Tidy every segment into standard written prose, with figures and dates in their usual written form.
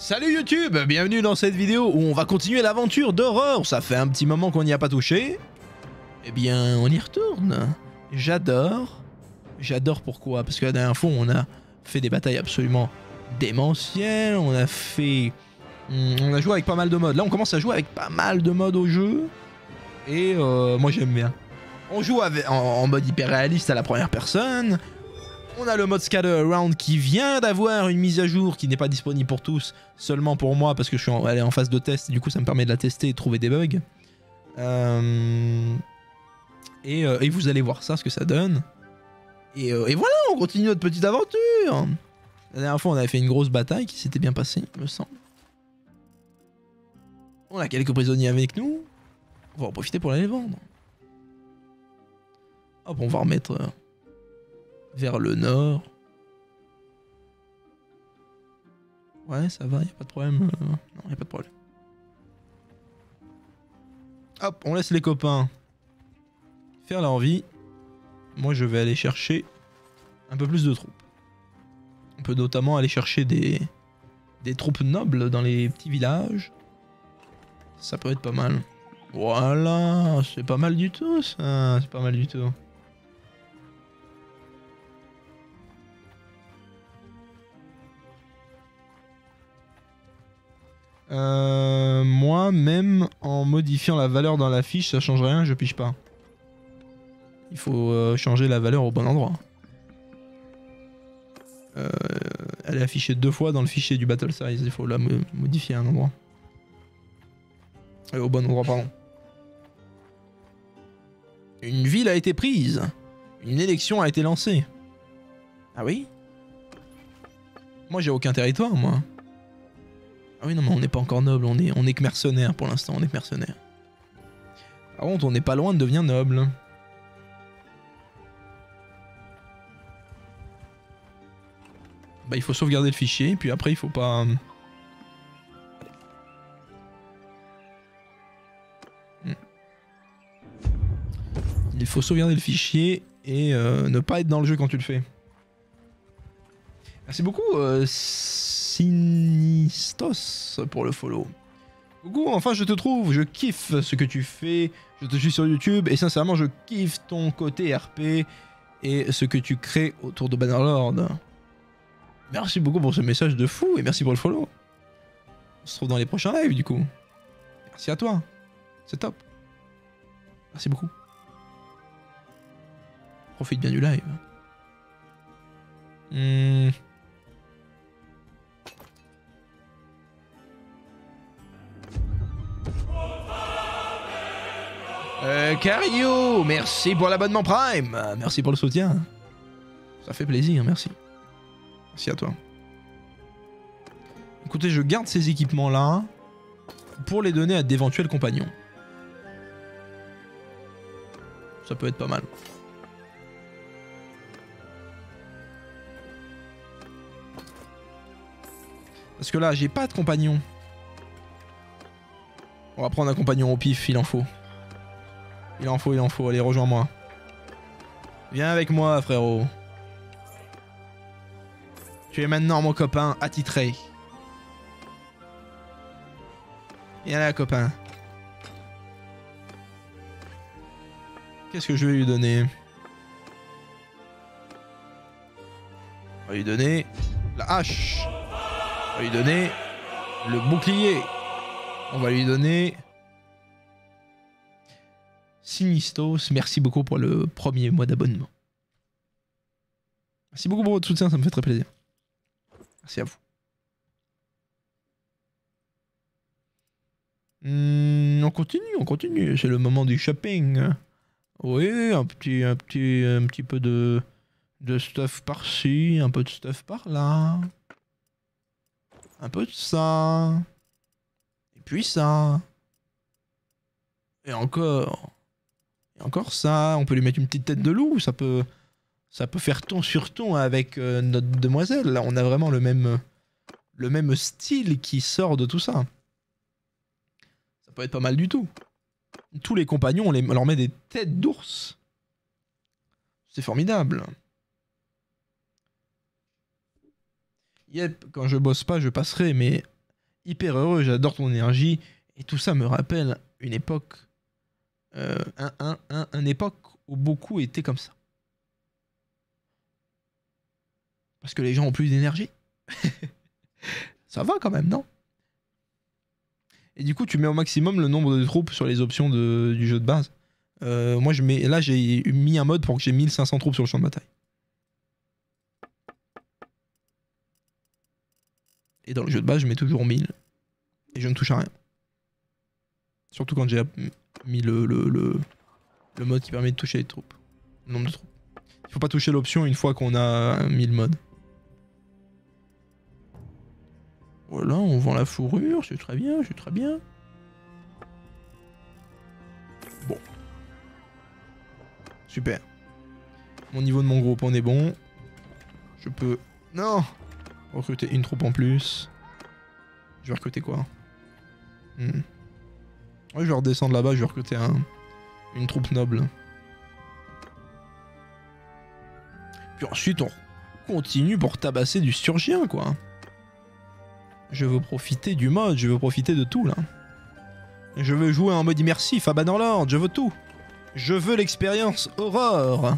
Salut YouTube, bienvenue dans cette vidéo où on va continuer l'aventure d'horreur. Ça fait un petit moment qu'on n'y a pas touché. Eh bien, on y retourne. J'adore. J'adore pourquoi? Parce que la dernière fois, on a fait des batailles absolument démentielles. On a fait... On a joué avec pas mal de modes. Là, on commence à jouer avec pas mal de modes au jeu. Et moi, j'aime bien. On joue en mode hyper réaliste à la première personne. On a le mode Scatter Around qui vient d'avoir une mise à jour qui n'est pas disponible pour tous, seulement pour moi parce que je suis en phase de test, du coup ça me permet de la tester et de trouver des bugs. Et vous allez voir ça, ce que ça donne. Et voilà, on continue notre petite aventure. La dernière fois on avait fait une grosse bataille qui s'était bien passée, il me semble. On a quelques prisonniers avec nous. On va en profiter pour aller les vendre. Hop, on va remettre... vers le nord. Ouais, ça va, y a pas de problème. Non, y a pas de problème. Hop, on laisse les copains faire leur vie. Moi, je vais aller chercher un peu plus de troupes. On peut notamment aller chercher des troupes nobles dans les petits villages. Ça peut être pas mal. Voilà, c'est pas mal du tout, ça. C'est pas mal du tout. Moi, même en modifiant la valeur dans la fiche, ça change rien, je pige pas. Il faut changer la valeur au bon endroit. Elle est affichée 2 fois dans le fichier du Battle Size, il faut la modifier à un endroit. Au bon endroit, pardon. Une ville a été prise. Une élection a été lancée. Ah oui? Moi, j'ai aucun territoire, moi. Ah oui, non, mais on n'est pas encore noble, on est que mercenaire pour l'instant, on est que mercenaire. Par contre, on n'est pas loin de devenir noble. Bah, il faut sauvegarder le fichier, puis après, il faut pas... Il faut sauvegarder le fichier et ne pas être dans le jeu quand tu le fais. Merci beaucoup, Sinistos pour le follow. Coucou, enfin je te trouve, je kiffe ce que tu fais, je te suis sur YouTube et sincèrement je kiffe ton côté RP et ce que tu crées autour de Bannerlord. Merci beaucoup pour ce message de fou et merci pour le follow. On se retrouve dans les prochains lives du coup. Merci à toi, c'est top. Merci beaucoup. Profite bien du live. Cario, merci pour l'abonnement Prime. Merci pour le soutien. Ça fait plaisir, merci. Merci à toi. Écoutez, je garde ces équipements-là pour les donner à d'éventuels compagnons. Ça peut être pas mal. Parce que là, j'ai pas de compagnon. On va prendre un compagnon au pif, il en faut. Il en faut, allez rejoins-moi. Viens avec moi frérot. Tu es maintenant mon copain attitré. Viens là copain. Qu'est-ce que je vais lui donner? On va lui donner la hache. On va lui donner le bouclier. On va lui donner... Sinistos, merci beaucoup pour le premier mois d'abonnement. Merci beaucoup pour votre soutien, ça me fait très plaisir. Merci à vous. On continue, c'est le moment du shopping. Oui, un petit peu de stuff par-ci, un peu de stuff par-là. Un peu de ça. Et puis ça. Et encore. Et encore ça. On peut lui mettre une petite tête de loup. Ça peut faire ton sur ton avec notre demoiselle. Là, on a vraiment le même style qui sort de tout ça. Ça peut être pas mal du tout. Tous les compagnons, on leur met des têtes d'ours. C'est formidable. Yep, quand je bosse pas, je passerai, mais hyper heureux, j'adore ton énergie. Et tout ça me rappelle une époque. Une époque où beaucoup étaient comme ça. Parce que les gens ont plus d'énergie. Ça va quand même, non? Et du coup, tu mets au maximum le nombre de troupes sur les options du jeu de base. Moi, là, j'ai mis un mode pour que j'ai 1500 troupes sur le champ de bataille. Et dans le jeu de base, je mets toujours 1000. Et je ne touche à rien. Surtout quand j'ai mis le mode qui permet de toucher les troupes. Le nombre de troupes. Il faut pas toucher l'option une fois qu'on a mis le mode. Voilà, on vend la fourrure, c'est très bien, c'est très bien. Bon. Super. Mon niveau de mon groupe, on est bon. Je peux... Non! Recruter une troupe en plus. Je vais recruter quoi? Ouais, je vais redescendre là-bas, je vais recruter une troupe noble. Puis ensuite, on continue pour tabasser du surgien, quoi. Je veux profiter du mode, je veux profiter de tout, là. Je veux jouer en mode immersif à Bannerlord, je veux tout. Je veux l'expérience Aurore.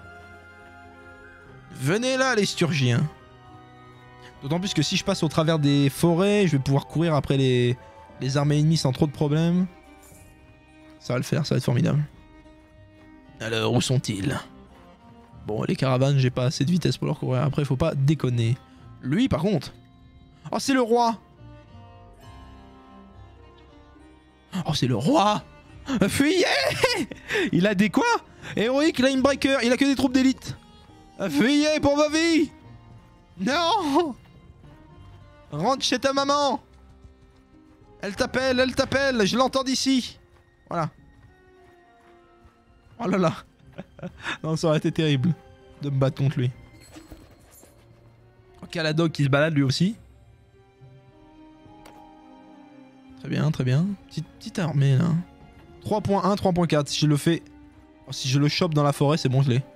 Venez là, les Sturgiens. D'autant plus que si je passe au travers des forêts, je vais pouvoir courir après les armées ennemies sans trop de problèmes. Ça va le faire, ça va être formidable. Alors, où sont-ils? Bon, les caravanes, j'ai pas assez de vitesse pour leur courir. Après, faut pas déconner. Lui, par contre... Oh, c'est le roi! Oh, c'est le roi! Fuyez! Il a des quoi? Héroïque, Linebreaker, il a que des troupes d'élite. Fuyez pour vos vies! Non! Rentre chez ta maman! Elle t'appelle, je l'entends d'ici. Voilà. Oh là là. Non, ça aurait été terrible de me battre contre lui. Ok, Caladog qui se balade lui aussi. Très bien, très bien. Petite armée là. 3.1, 3.4. Si je le fais... Oh, si je le chope dans la forêt, c'est bon, je l'ai.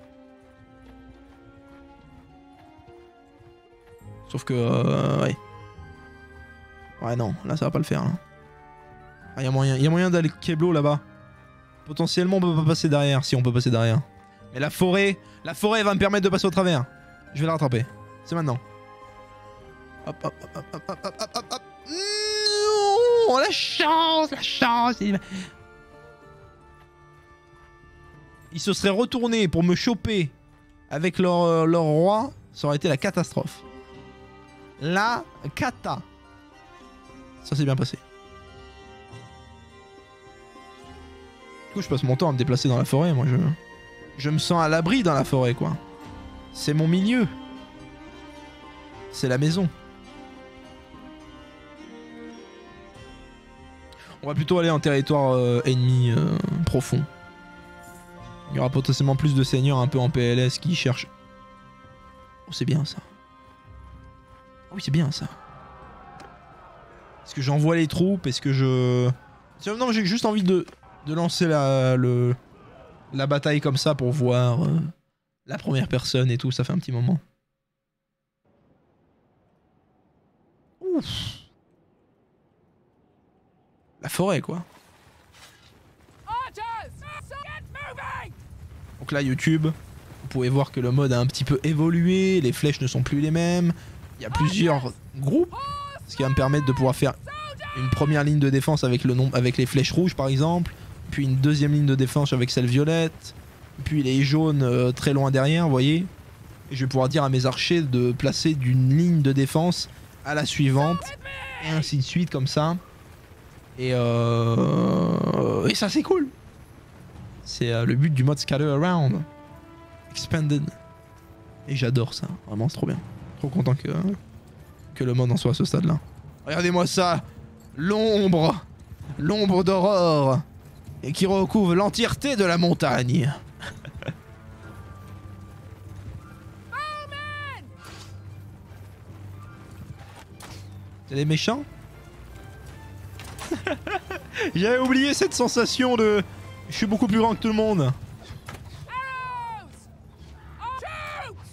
Sauf que... ouais. Ouais, non. Là, ça va pas le faire. Là. Ah, y a moyen d'aller Keblo là-bas. Potentiellement, on peut pas passer derrière. Si, on peut passer derrière. Mais la forêt va me permettre de passer au travers. Je vais la rattraper. C'est maintenant. Hop, hop, hop, hop, hop, hop, hop, hop, hop. Non, la chance, la chance. Ils se seraient retournés pour me choper avec leur roi. Ça aurait été la catastrophe. La cata. Ça s'est bien passé. Du coup, je passe mon temps à me déplacer dans la forêt. Moi, je me sens à l'abri dans la forêt, quoi. C'est mon milieu. C'est la maison. On va plutôt aller en territoire ennemi profond. Il y aura potentiellement plus de seigneurs un peu en PLS qui cherchent... Oh, c'est bien ça. Oh oui, c'est bien ça. Est-ce que j'envoie les troupes? Est-ce que je... Non, j'ai juste envie de lancer la bataille comme ça pour voir la première personne et tout. Ça fait un petit moment. Ouf. La forêt, quoi. Donc là, YouTube, vous pouvez voir que le mode a un petit peu évolué. Les flèches ne sont plus les mêmes. Il y a plusieurs groupes. Ce qui va me permettre de pouvoir faire une première ligne de défense avec les flèches rouges, par exemple. Puis une deuxième ligne de défense avec celle violette. Puis les jaunes très loin derrière, vous voyez. Et je vais pouvoir dire à mes archers de placer d'une ligne de défense à la suivante. Et ainsi de suite, comme ça. Et ça, c'est cool. C'est le but du mode Scatter Around. Expanded. Et j'adore ça. Vraiment, c'est trop bien. Trop content que le mode en soit à ce stade-là. Regardez-moi ça. L'ombre. L'ombre d'aurore. Et qui recouvre l'entièreté de la montagne. C'est les méchants? J'avais oublié cette sensation de... Je suis beaucoup plus grand que tout le monde.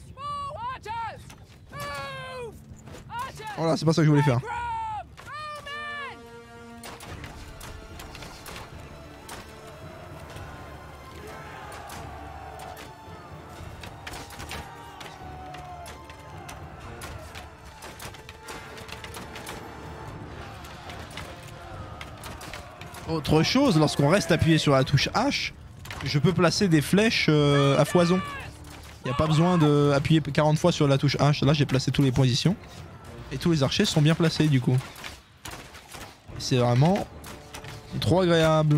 Voilà, c'est pas ça que je voulais faire. Autre chose, lorsqu'on reste appuyé sur la touche H, je peux placer des flèches à foison. Il n'y a pas besoin d'appuyer 40 fois sur la touche H. Là, j'ai placé toutes les positions. Et tous les archers sont bien placés du coup. C'est vraiment trop agréable.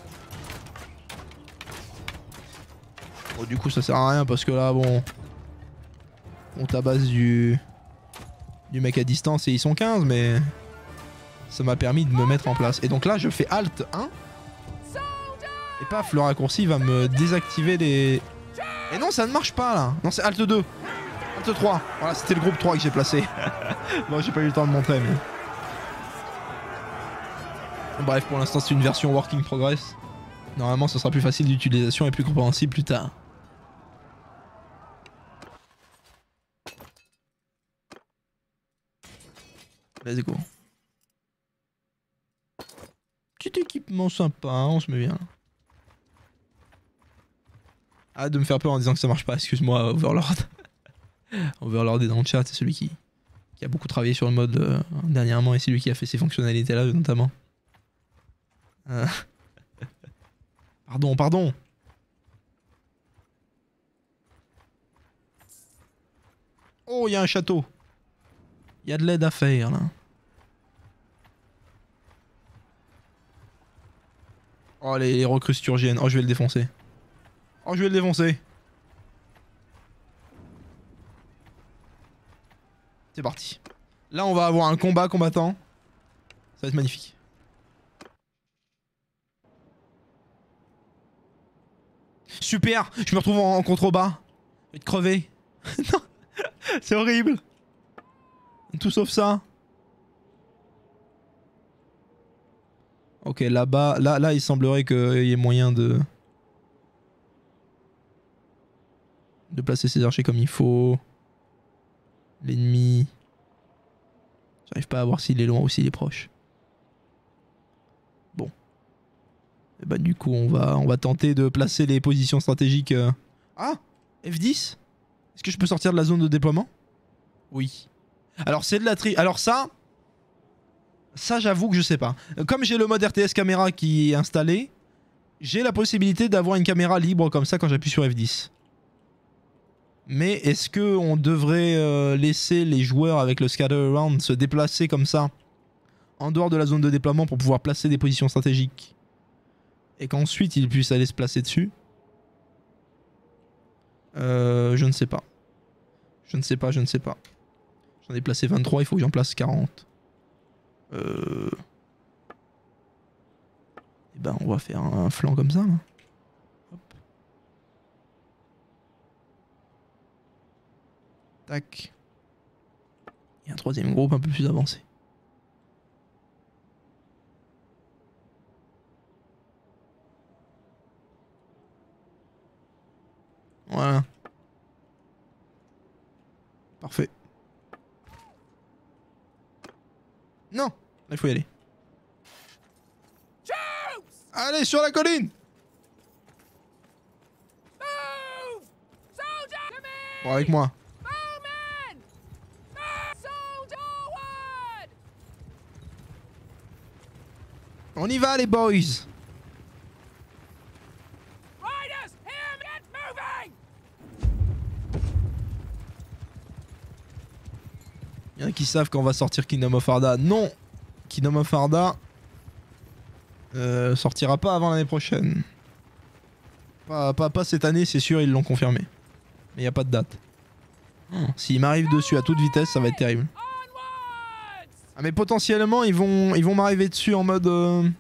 Bon, du coup, ça sert à rien parce que là, bon, on tabasse du mec à distance et ils sont 15, mais ça m'a permis de me mettre en place. Et donc là, je fais Alt 1. Et paf, le raccourci va me désactiver les... Et non, ça ne marche pas là. Non, c'est Alt 2. Alt 3. Voilà, c'était le groupe 3 que j'ai placé. Bon, j'ai pas eu le temps de montrer, mais... Bref, pour l'instant, c'est une version working progress. Normalement, ce sera plus facile d'utilisation et plus compréhensible plus tard. Let's go. Petit équipement sympa, on se met bien. Arrête de me faire peur en disant que ça marche pas, excuse-moi Overlord. Overlord est dans le chat, c'est celui qui a beaucoup travaillé sur le mode dernièrement et c'est lui qui a fait ces fonctionnalités là notamment. Pardon. Oh, il y a un château. Il y a de l'aide à faire là. Oh, les recrues sturgiennes. Oh, je vais le défoncer. C'est parti. Là, on va avoir un combat combattant. Ça va être magnifique. Super, je me retrouve en contrebas. Je vais te crever. Non, c'est horrible. Tout sauf ça. Ok, là-bas, là, il semblerait qu'il y ait moyen de placer ses archers comme il faut. L'ennemi. J'arrive pas à voir s'il est loin ou s'il est proche. Bon. Et bah du coup, on va tenter de placer les positions stratégiques. Ah, F10. Est-ce que je peux sortir de la zone de déploiement? Oui. Alors c'est de la Alors ça j'avoue que je sais pas. Comme j'ai le mode RTS caméra qui est installé, j'ai la possibilité d'avoir une caméra libre comme ça quand j'appuie sur F10. Mais est-ce que on devrait laisser les joueurs avec le scatter around se déplacer comme ça en dehors de la zone de déploiement pour pouvoir placer des positions stratégiques et qu'ensuite ils puissent aller se placer dessus? Je ne sais pas. Je ne sais pas. J'en ai placé 23, il faut que j'en place 40. Et ben on va faire un flanc comme ça là. Hop. Tac. Et un troisième groupe un peu plus avancé. Voilà. Parfait. Non, là il faut y aller. Allez sur la colline. Bon, avec moi. On y va les boys. Il y en a qui savent qu'on va sortir Kingdom of Arda. Non, Kingdom of Arda sortira pas avant l'année prochaine. Pas cette année, c'est sûr, ils l'ont confirmé. Mais il n'y a pas de date. Oh, s'ils m'arrivent dessus à toute vitesse, ça va être terrible. Ah mais potentiellement, ils vont m'arriver dessus en mode... Enfin,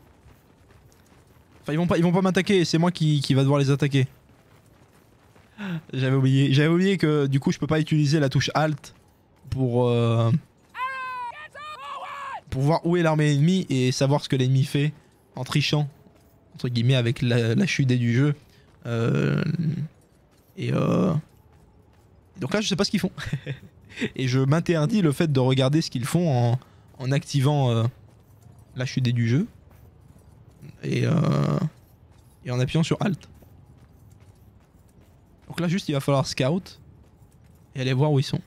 ils vont pas m'attaquer, c'est moi qui va devoir les attaquer. J'avais oublié que du coup, je peux pas utiliser la touche Alt pour voir où est l'armée ennemie et savoir ce que l'ennemi fait en trichant entre guillemets avec la chute du jeu. Donc là je sais pas ce qu'ils font. Et je m'interdis le fait de regarder ce qu'ils font en activant la chute du jeu et en appuyant sur Alt. Donc là juste il va falloir scout et aller voir où ils sont.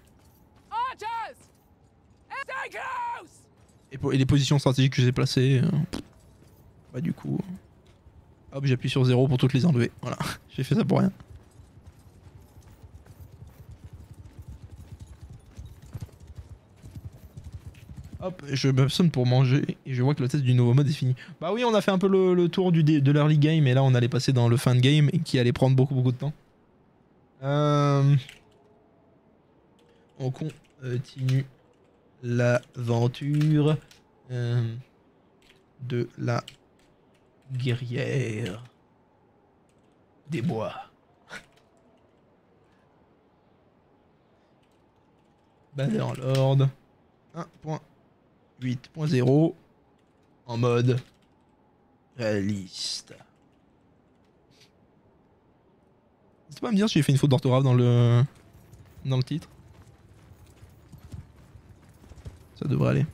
Et les positions stratégiques que j'ai placées. Bah du coup... Hop, j'appuie sur 0 pour toutes les enlever. Voilà, j'ai fait ça pour rien. Hop, je m'absonne pour manger et je vois que le test du nouveau mode est fini. Bah oui, on a fait un peu le tour de l'early game et là on allait passer dans le fin de game et qui allait prendre beaucoup de temps. On continue l'aventure de la guerrière des bois. Bannerlord 1.8.0 en mode réaliste. N'hésitez pas à me dire si j'ai fait une faute d'orthographe dans le titre. Ça devrait aller.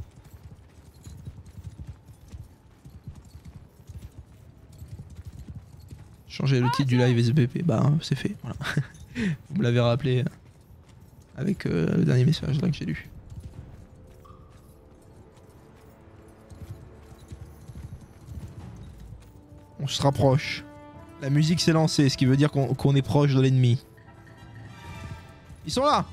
Changer le titre du live SBP, bah c'est fait, voilà. Vous me l'avez rappelé avec le dernier message là que j'ai lu. On se rapproche. La musique s'est lancée, ce qui veut dire qu'on est proche de l'ennemi. Ils sont là!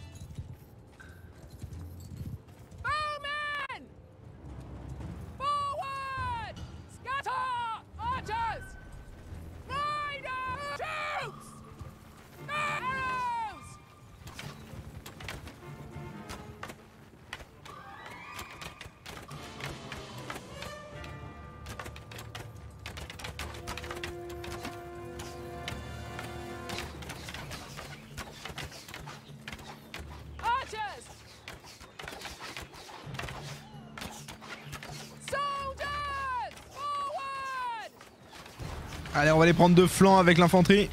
Allez, on va les prendre de flanc avec l'infanterie.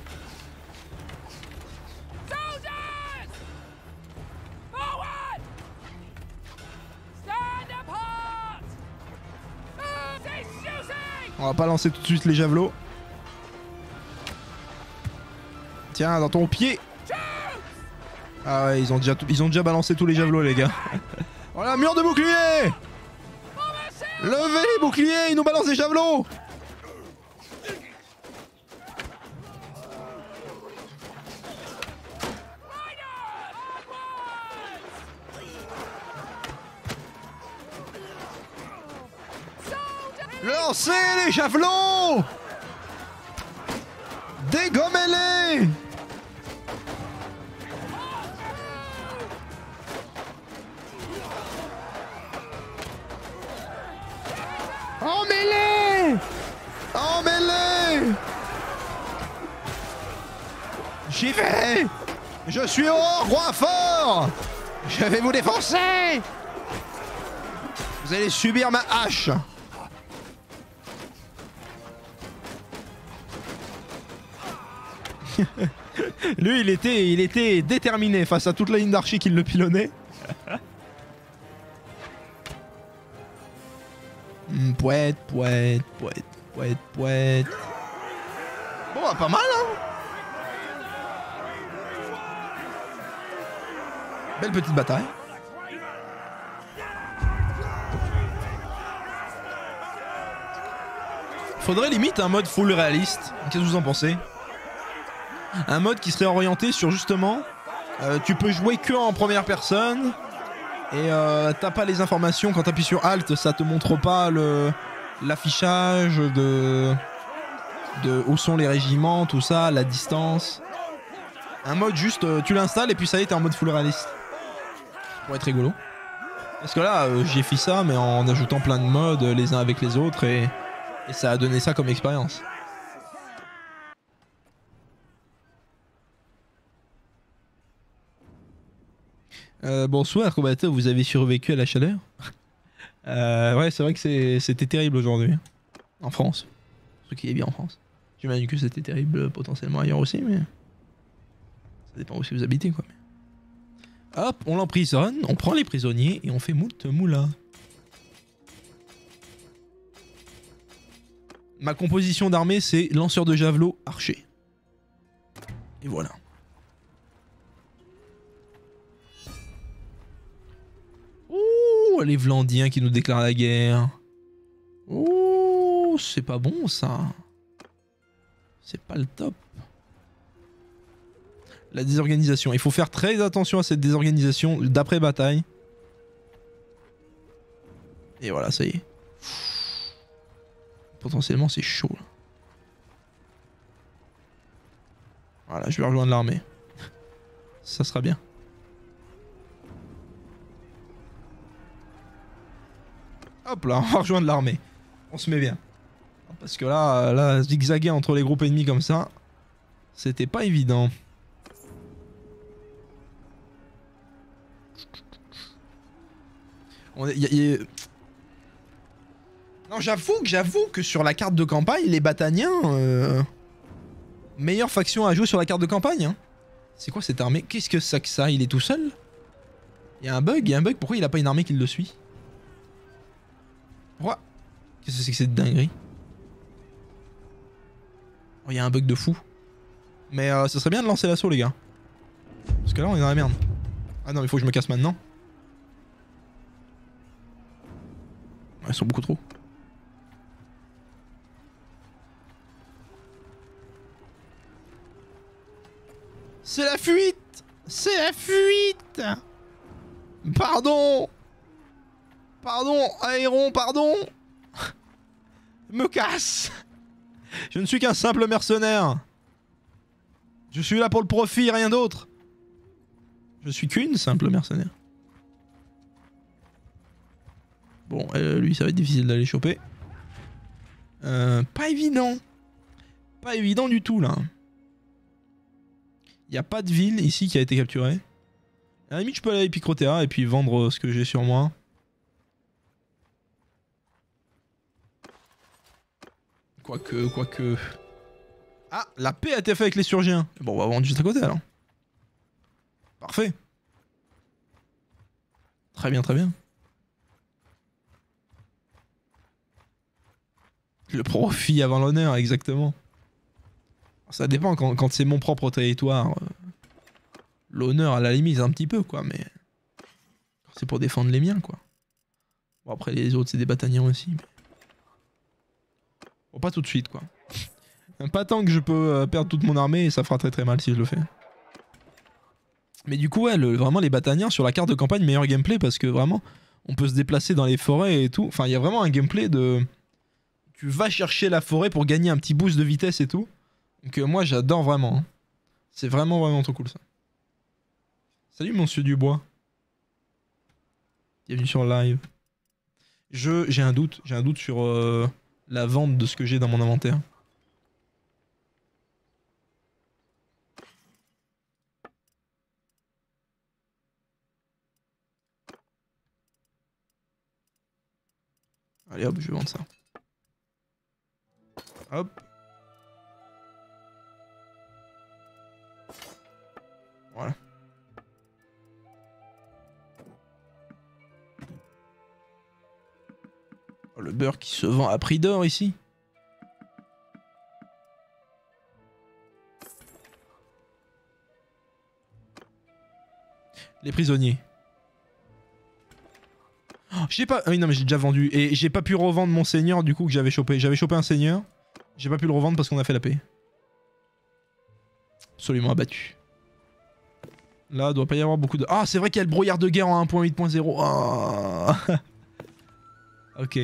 On va pas lancer tout de suite les javelots. Tiens, dans ton pied. Ah ouais, ils ont déjà balancé tous les javelots, les gars. Voilà, mur de bouclier. Levez les boucliers, ils nous balancent des javelots. Lancez les javelots! Dégommez-les! Emmêlez! Emmêlez! J'y vais! Je suis au roi fort! Je vais vous défoncer! Vous allez subir ma hache! Lui, il était déterminé face à toute la ligne d'archers qui le pilonnait. Pouette. Bon, bah, pas mal, hein. Belle petite bataille. Faudrait limite un mode full réaliste. Qu'est-ce que vous en pensez? Un mode qui serait orienté sur justement tu peux jouer que en première personne et t'as pas les informations quand t'appuies sur Alt, ça te montre pas l'affichage de où sont les régiments, tout ça, la distance. Un mode juste tu l'installes et puis ça y est, t'es en mode full réaliste. Ça pourrait être rigolo. Parce que là j'ai fait ça mais en ajoutant plein de modes les uns avec les autres et ça a donné ça comme expérience. Bonsoir combattant, vous avez survécu à la chaleur? Ouais, c'est vrai que c'était terrible aujourd'hui. En France. Ce qui est bien en France. J'imagine que c'était terrible potentiellement ailleurs aussi, mais... Ça dépend où si vous habitez, quoi. Hop, on l'emprisonne, on prend les prisonniers et on fait moult moula. Ma composition d'armée, c'est lanceur de javelot, archer. Et voilà. Ouh, les Vlandiens qui nous déclarent la guerre. Ouh. Oh, c'est pas bon ça. C'est pas le top. La désorganisation. Il faut faire très attention à cette désorganisation d'après bataille. Et voilà, ça y est. Potentiellement, c'est chaud. Là. Voilà, je vais rejoindre l'armée. Ça sera bien. Hop là, on va rejoindre l'armée. On se met bien. Parce que là, zigzaguer entre les groupes ennemis comme ça, c'était pas évident. Non, j'avoue que sur la carte de campagne, les Bataniens... Meilleure faction à jouer sur la carte de campagne. Hein. C'est quoi cette armée? Qu'est-ce que c'est que ça? Il est tout seul? Il y a un bug, pourquoi il a pas une armée qui le suit? Pourquoi? Qu'est-ce que c'est que cette dinguerie? Oh, il y a un bug de fou. Mais ce serait bien de lancer l'assaut les gars. Parce que là on est dans la merde. Ah non mais faut que je me casse maintenant. Ouais, ils sont beaucoup trop. C'est la fuite! C'est la fuite! Pardon! Pardon, Aéron, pardon! Me casse! Je ne suis qu'un simple mercenaire. Je suis là pour le profit, rien d'autre. Je suis qu'une simple mercenaire. Bon, lui, ça va être difficile d'aller choper. Pas évident. Pas évident du tout, là. Il n'y a pas de ville ici qui a été capturée. À la limite, je peux aller à Epicrotea et puis vendre ce que j'ai sur moi. Quoique... Ah, la paix a été faite avec les Surgiens. Bon, on va vendre juste à côté alors. Parfait. Très bien, très bien. Le profit avant l'honneur, exactement. Ça dépend, quand c'est mon propre territoire, l'honneur à la limite un petit peu quoi, mais c'est pour défendre les miens quoi. Bon après les autres c'est des Bataniens aussi. Mais... Bon pas tout de suite quoi. Pas tant que je peux perdre toute mon armée et ça fera très très mal si je le fais. Mais du coup ouais, vraiment les Bataniens sur la carte de campagne meilleur gameplay parce que vraiment on peut se déplacer dans les forêts et tout. Enfin il y a vraiment un gameplay de... Tu vas chercher la forêt pour gagner un petit boost de vitesse et tout. Donc moi j'adore vraiment. Hein. C'est vraiment trop cool ça. Salut monsieur Dubois. Bienvenue sur le live. J'ai un doute sur la vente de ce que j'ai dans mon inventaire. Allez hop, je vais vendre ça. Hop. Voilà. Oh, le beurre qui se vend à prix d'or ici. Les prisonniers. Oh, j'ai pas... Ah oui non mais j'ai déjà vendu. Et j'ai pas pu revendre mon seigneur du coup que j'avais chopé. J'avais chopé un seigneur. J'ai pas pu le revendre parce qu'on a fait la paix. Absolument abattu. Là, doit pas y avoir beaucoup de... Ah, c'est vrai qu'il y a le brouillard de guerre en 1.8.0. Oh. Ok.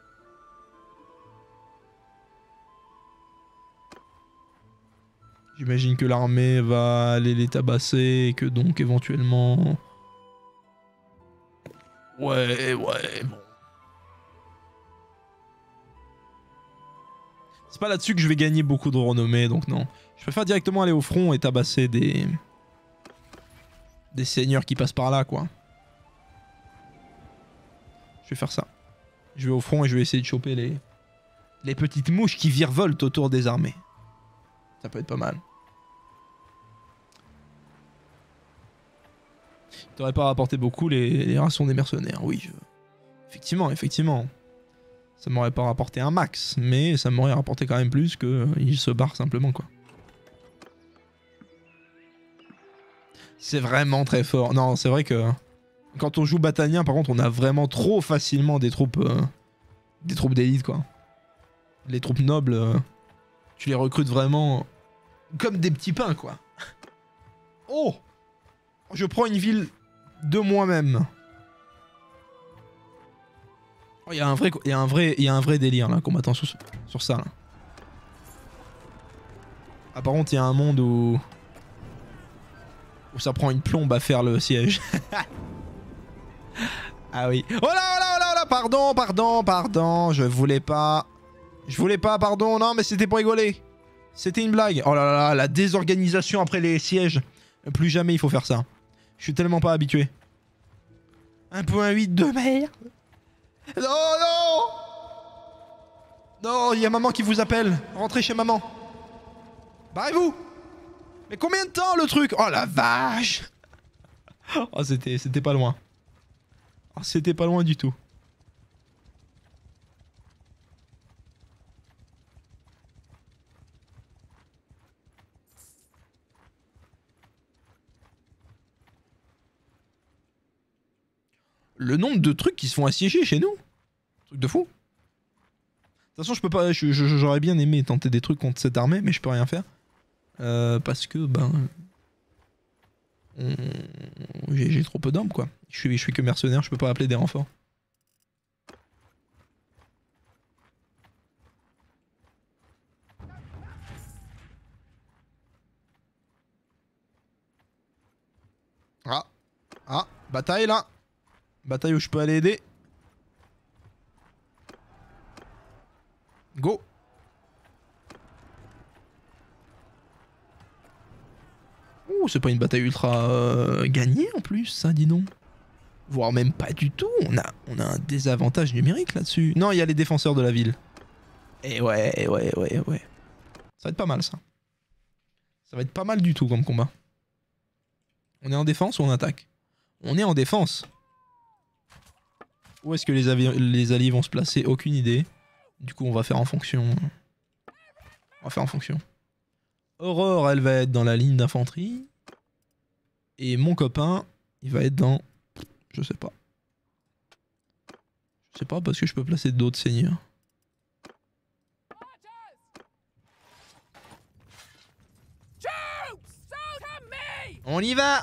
J'imagine que l'armée va aller les tabasser et que donc éventuellement... Ouais, bon. C'est pas là-dessus que je vais gagner beaucoup de renommée, donc non. Je préfère directement aller au front et tabasser des seigneurs qui passent par là, quoi. Je vais faire ça. Je vais au front et je vais essayer de choper les petites mouches qui virevoltent autour des armées. Ça peut être pas mal. T'aurais pas rapporté beaucoup les rations des mercenaires, oui. Effectivement. Ça m'aurait pas rapporté un max, mais ça m'aurait rapporté quand même plus qu'ils se barrent simplement, quoi. C'est vraiment très fort. Non, c'est vrai que quand on joue Batanien, par contre, on a vraiment trop facilement des troupes d'élite, quoi. Les troupes nobles, tu les recrutes vraiment comme des petits pains, quoi. Oh! Je prends une ville de moi-même. Oh, il y a un vrai délire, là, combattant sur ça, là. Ah, par contre, il y a un monde où ça prend une plombe à faire le siège. Ah oui. Oh là, oh là, oh là, oh là, pardon, je voulais pas, pardon, non, mais c'était pour rigoler. C'était une blague. Oh là là, la désorganisation après les sièges. Plus jamais il faut faire ça. Je suis tellement pas habitué. 1.8 de merde. Non, non. Non, il y a maman qui vous appelle. Rentrez chez maman. Barrez-vous. Mais combien de temps le truc? Oh la vache. Oh, c'était pas loin. Oh, c'était pas loin du tout. Le nombre de trucs qui se font assiéger chez nous. Truc de fou. De toute façon, je peux pas. J'aurais bien aimé tenter des trucs contre cette armée, mais je peux rien faire. Parce que, ben. J'ai trop peu d'hommes, quoi. Je suis que mercenaire, je peux pas appeler des renforts. Ah, bataille là. Bataille où je peux aller aider. Go. Ouh, c'est pas une bataille ultra gagnée en plus, ça, dis donc. Voire même pas du tout. On a un désavantage numérique là-dessus. Non, il y a les défenseurs de la ville. Et ouais. Ça va être pas mal, ça. Ça va être pas mal du tout comme combat. On est en défense ou on attaque? On est en défense. Où est-ce que les alliés vont se placer? Aucune idée. Du coup, on va faire en fonction. Aurore, elle va être dans la ligne d'infanterie. Et mon copain, il va être dans... Je sais pas. Je sais pas parce que je peux placer d'autres seigneurs. On y va!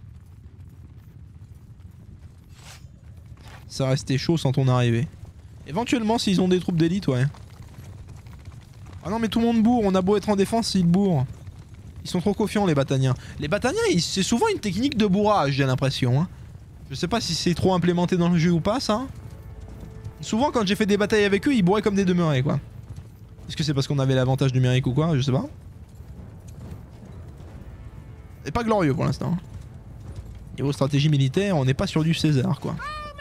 Ça restait chaud sans ton arrivée. Éventuellement, s'ils ont des troupes d'élite, ouais. Ah non, mais tout le monde bourre. On a beau être en défense, ils bourrent. Ils sont trop confiants, les Bataniens. Les Bataniens, c'est souvent une technique de bourrage, j'ai l'impression. Hein. Je sais pas si c'est trop implémenté dans le jeu ou pas, ça. Souvent, quand j'ai fait des batailles avec eux, ils bourraient comme des demeurés, quoi. Est-ce que c'est parce qu'on avait l'avantage numérique ou quoi? Je sais pas. C'est pas glorieux pour l'instant. Niveau stratégie militaire, on n'est pas sur du César, quoi.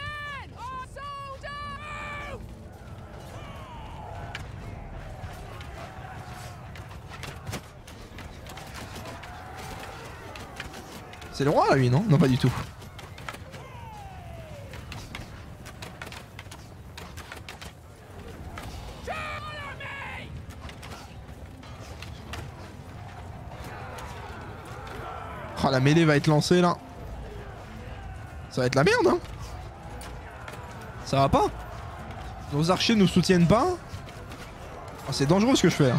C'est le roi là, lui, non? Non, pas du tout. Oh, la mêlée va être lancée là. Ça va être la merde, hein. Ça va pas. Nos archers nous soutiennent pas. Oh, c'est dangereux ce que je fais là.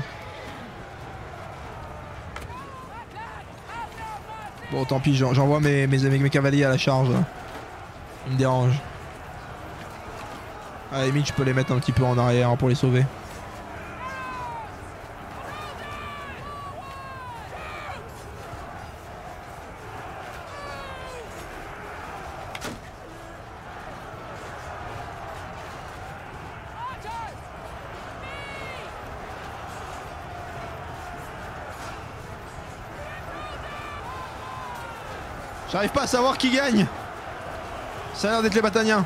Bon, tant pis, j'envoie mes cavaliers à la charge. Là. Ils me dérangent. À la limite, je peux les mettre un petit peu en arrière pour les sauver. J'arrive pas à savoir qui gagne. Ça a l'air d'être les Bataniens.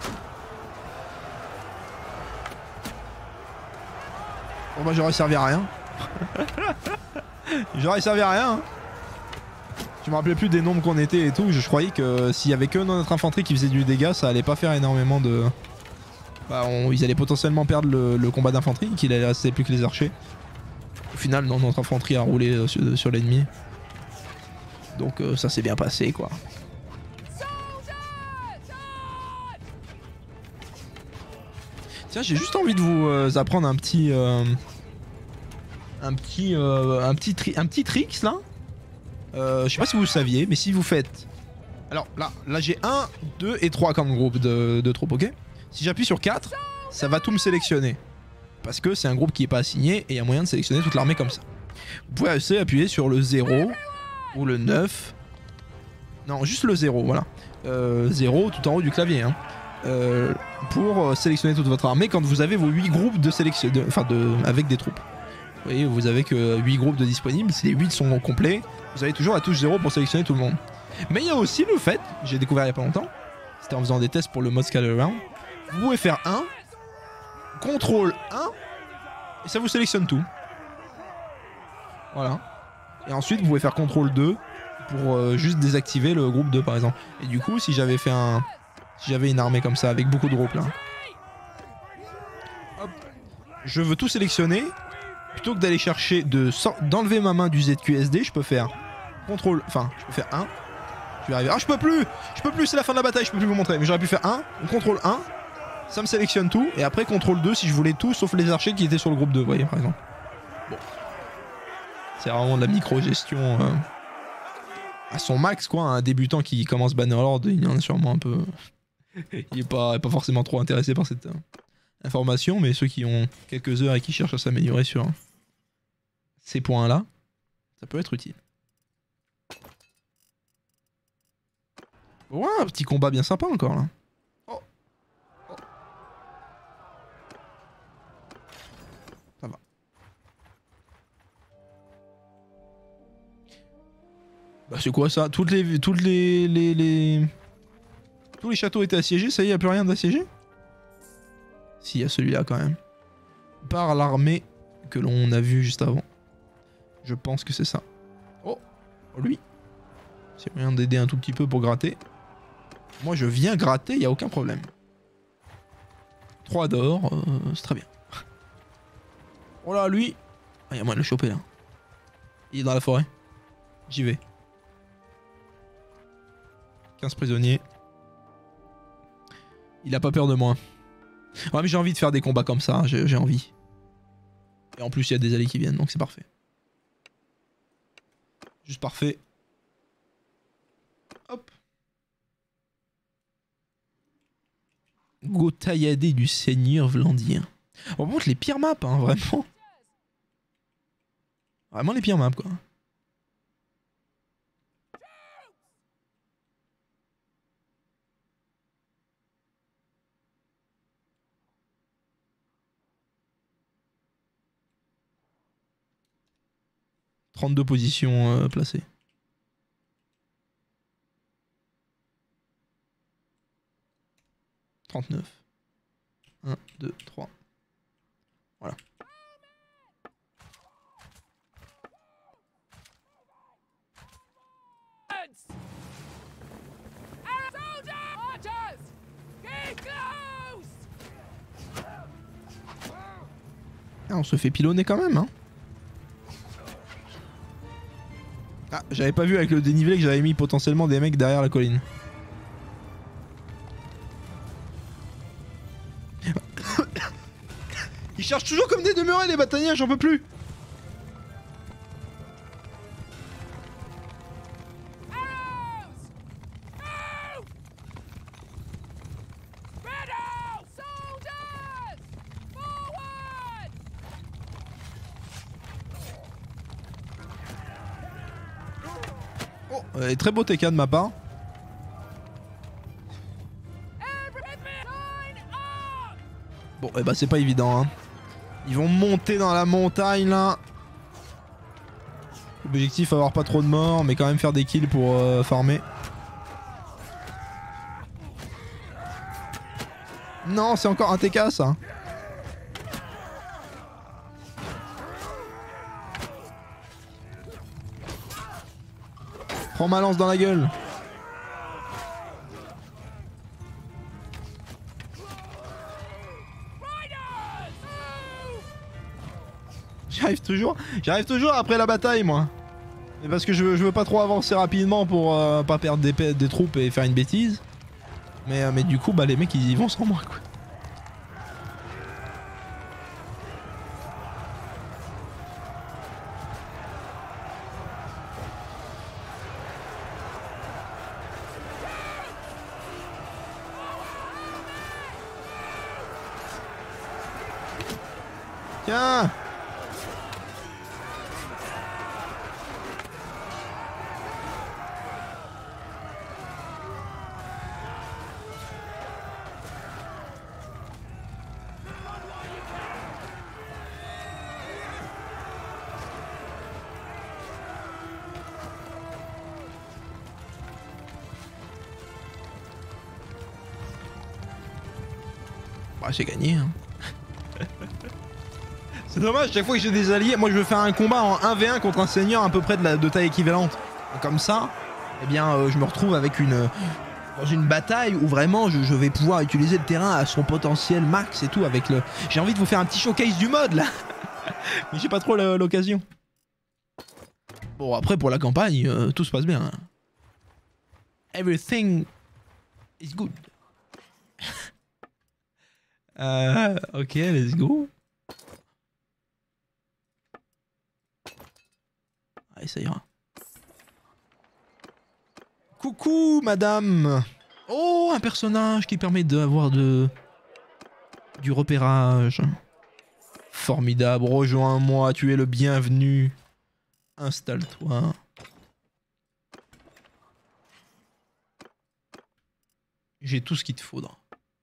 Bon bah j'aurais servi à rien. J'aurais servi à rien. Hein. Je me rappelais plus des nombres qu'on était et tout. Je croyais que s'il y avait que notre infanterie qui faisait du dégât, ça allait pas faire énormément de... Bah ils allaient potentiellement perdre le combat d'infanterie, qu'il allait rester plus que les archers. Au final, non, notre infanterie a roulé sur l'ennemi. Donc ça s'est bien passé quoi. Tiens, j'ai juste envie de vous apprendre un petit tricks là. Je sais pas si vous le saviez, mais si vous faites... Alors là j'ai 1, 2 et 3 comme groupe de troupes, ok? Si j'appuie sur 4, ça va tout me sélectionner. Parce que c'est un groupe qui est pas assigné et il y a moyen de sélectionner toute l'armée comme ça. Vous pouvez aussi appuyer sur le 0 ou le 9. Non, juste le 0, voilà. 0 tout en haut du clavier, hein. Pour sélectionner toute votre armée quand vous avez vos 8 groupes de sélection, avec des troupes. Vous voyez, vous avez que 8 groupes de disponibles, si les 8 sont complets, vous avez toujours la touche 0 pour sélectionner tout le monde. Mais il y a aussi le fait, j'ai découvert il y a pas longtemps, c'était en faisant des tests pour le mode Scale Around, vous pouvez faire 1, contrôle 1, et ça vous sélectionne tout. Voilà. Et ensuite vous pouvez faire contrôle 2 pour juste désactiver le groupe 2 par exemple. Et du coup si j'avais fait un... Si j'avais une armée comme ça avec beaucoup de groupes là. Hop. Je veux tout sélectionner. Plutôt que d'aller chercher d'enlever ma main du ZQSD, je peux faire contrôle, enfin je peux faire 1. Je vais arriver. Ah je peux plus, c'est la fin de la bataille, je peux plus vous montrer. Mais j'aurais pu faire 1, contrôle 1, ça me sélectionne tout. Et après contrôle 2 si je voulais tout sauf les archers qui étaient sur le groupe 2, vous voyez par exemple. Bon. C'est vraiment de la micro-gestion à son max quoi. Un débutant qui commence Bannerlord, il en a sûrement un peu... Il est pas forcément trop intéressé par cette information, mais ceux qui ont quelques heures et qui cherchent à s'améliorer sur ces points-là, ça peut être utile. Ouais, un petit combat bien sympa encore là. Oh. Oh. Ça va. Bah c'est quoi ça? Tous les châteaux étaient assiégés, ça y est, y a plus rien d'assiégé? Si, y a celui-là quand même. Par l'armée que l'on a vu juste avant. Je pense que c'est ça. Oh, lui. C'est moyen d'aider un tout petit peu pour gratter. Moi je viens gratter, y a aucun problème. 3 d'or, c'est très bien. Oh là, lui. Ah, y a moyen de le choper là. Il est dans la forêt. J'y vais. 15 prisonniers. Il a pas peur de moi. Ouais mais j'ai envie de faire des combats comme ça, j'ai envie. Et en plus il y a des alliés qui viennent, donc c'est parfait. Juste parfait. Hop. Gotaillade du seigneur Vlandien. Bon, par contre les pires maps, hein, vraiment. Vraiment les pires maps quoi. « 32 positions placées. » 39. 1, 2, 3. Voilà. Ah, on se fait pilonner quand même, hein. Ah, j'avais pas vu avec le dénivelé que j'avais mis potentiellement des mecs derrière la colline. Ils cherchent toujours comme des demeurés les bataillons, j'en peux plus. Oh, très beau TK de ma part. Bon, et bah c'est pas évident, hein. Ils vont monter dans la montagne là. Objectif avoir pas trop de morts, mais quand même faire des kills pour farmer. Non, c'est encore un TK ça. Prends ma lance dans la gueule. J'arrive toujours après la bataille moi. Et parce que je veux pas trop avancer rapidement pour pas perdre des troupes et faire une bêtise. Mais du coup bah les mecs ils y vont sans moi quoi. Tiens. Bah, c'est gagné. Hein. C'est dommage, chaque fois que j'ai des alliés, moi je veux faire un combat en 1v1 contre un seigneur à peu près de taille équivalente. Donc, comme ça, eh bien, je me retrouve avec dans une bataille où vraiment je vais pouvoir utiliser le terrain à son potentiel max et tout avec le... J'ai envie de vous faire un petit showcase du mode là. Mais j'ai pas trop l'occasion. Bon, après pour la campagne, tout se passe bien. Everything is good. Ok, let's go. Allez, ça ira. Coucou, madame. Oh, un personnage qui permet d'avoir du repérage. Formidable, rejoins-moi, tu es le bienvenu. Installe-toi. J'ai tout ce qu'il te faudra.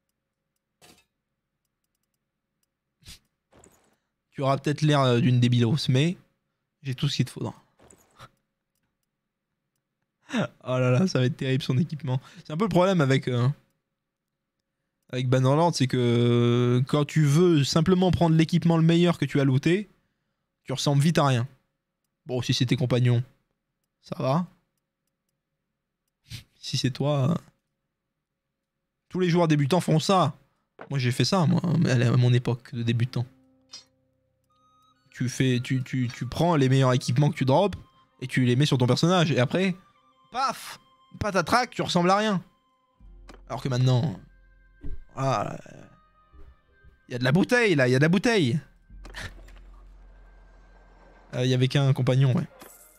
Tu auras peut-être l'air d'une débilos, mais j'ai tout ce qu'il te faudra. Oh là là, ça va être terrible son équipement. C'est un peu le problème avec Bannerlord, c'est que quand tu veux simplement prendre l'équipement le meilleur que tu as looté, tu ressembles vite à rien. Bon, si c'est tes compagnons, ça va. Si c'est toi... Tous les joueurs débutants font ça. Moi j'ai fait ça, moi, à mon époque de débutant. Tu prends les meilleurs équipements que tu drops et tu les mets sur ton personnage. Et après, paf, patatrac, tu ressembles à rien. Alors que maintenant... Ah, il y a de la bouteille là, il y a de la bouteille. Il y avait qu'un compagnon, ouais.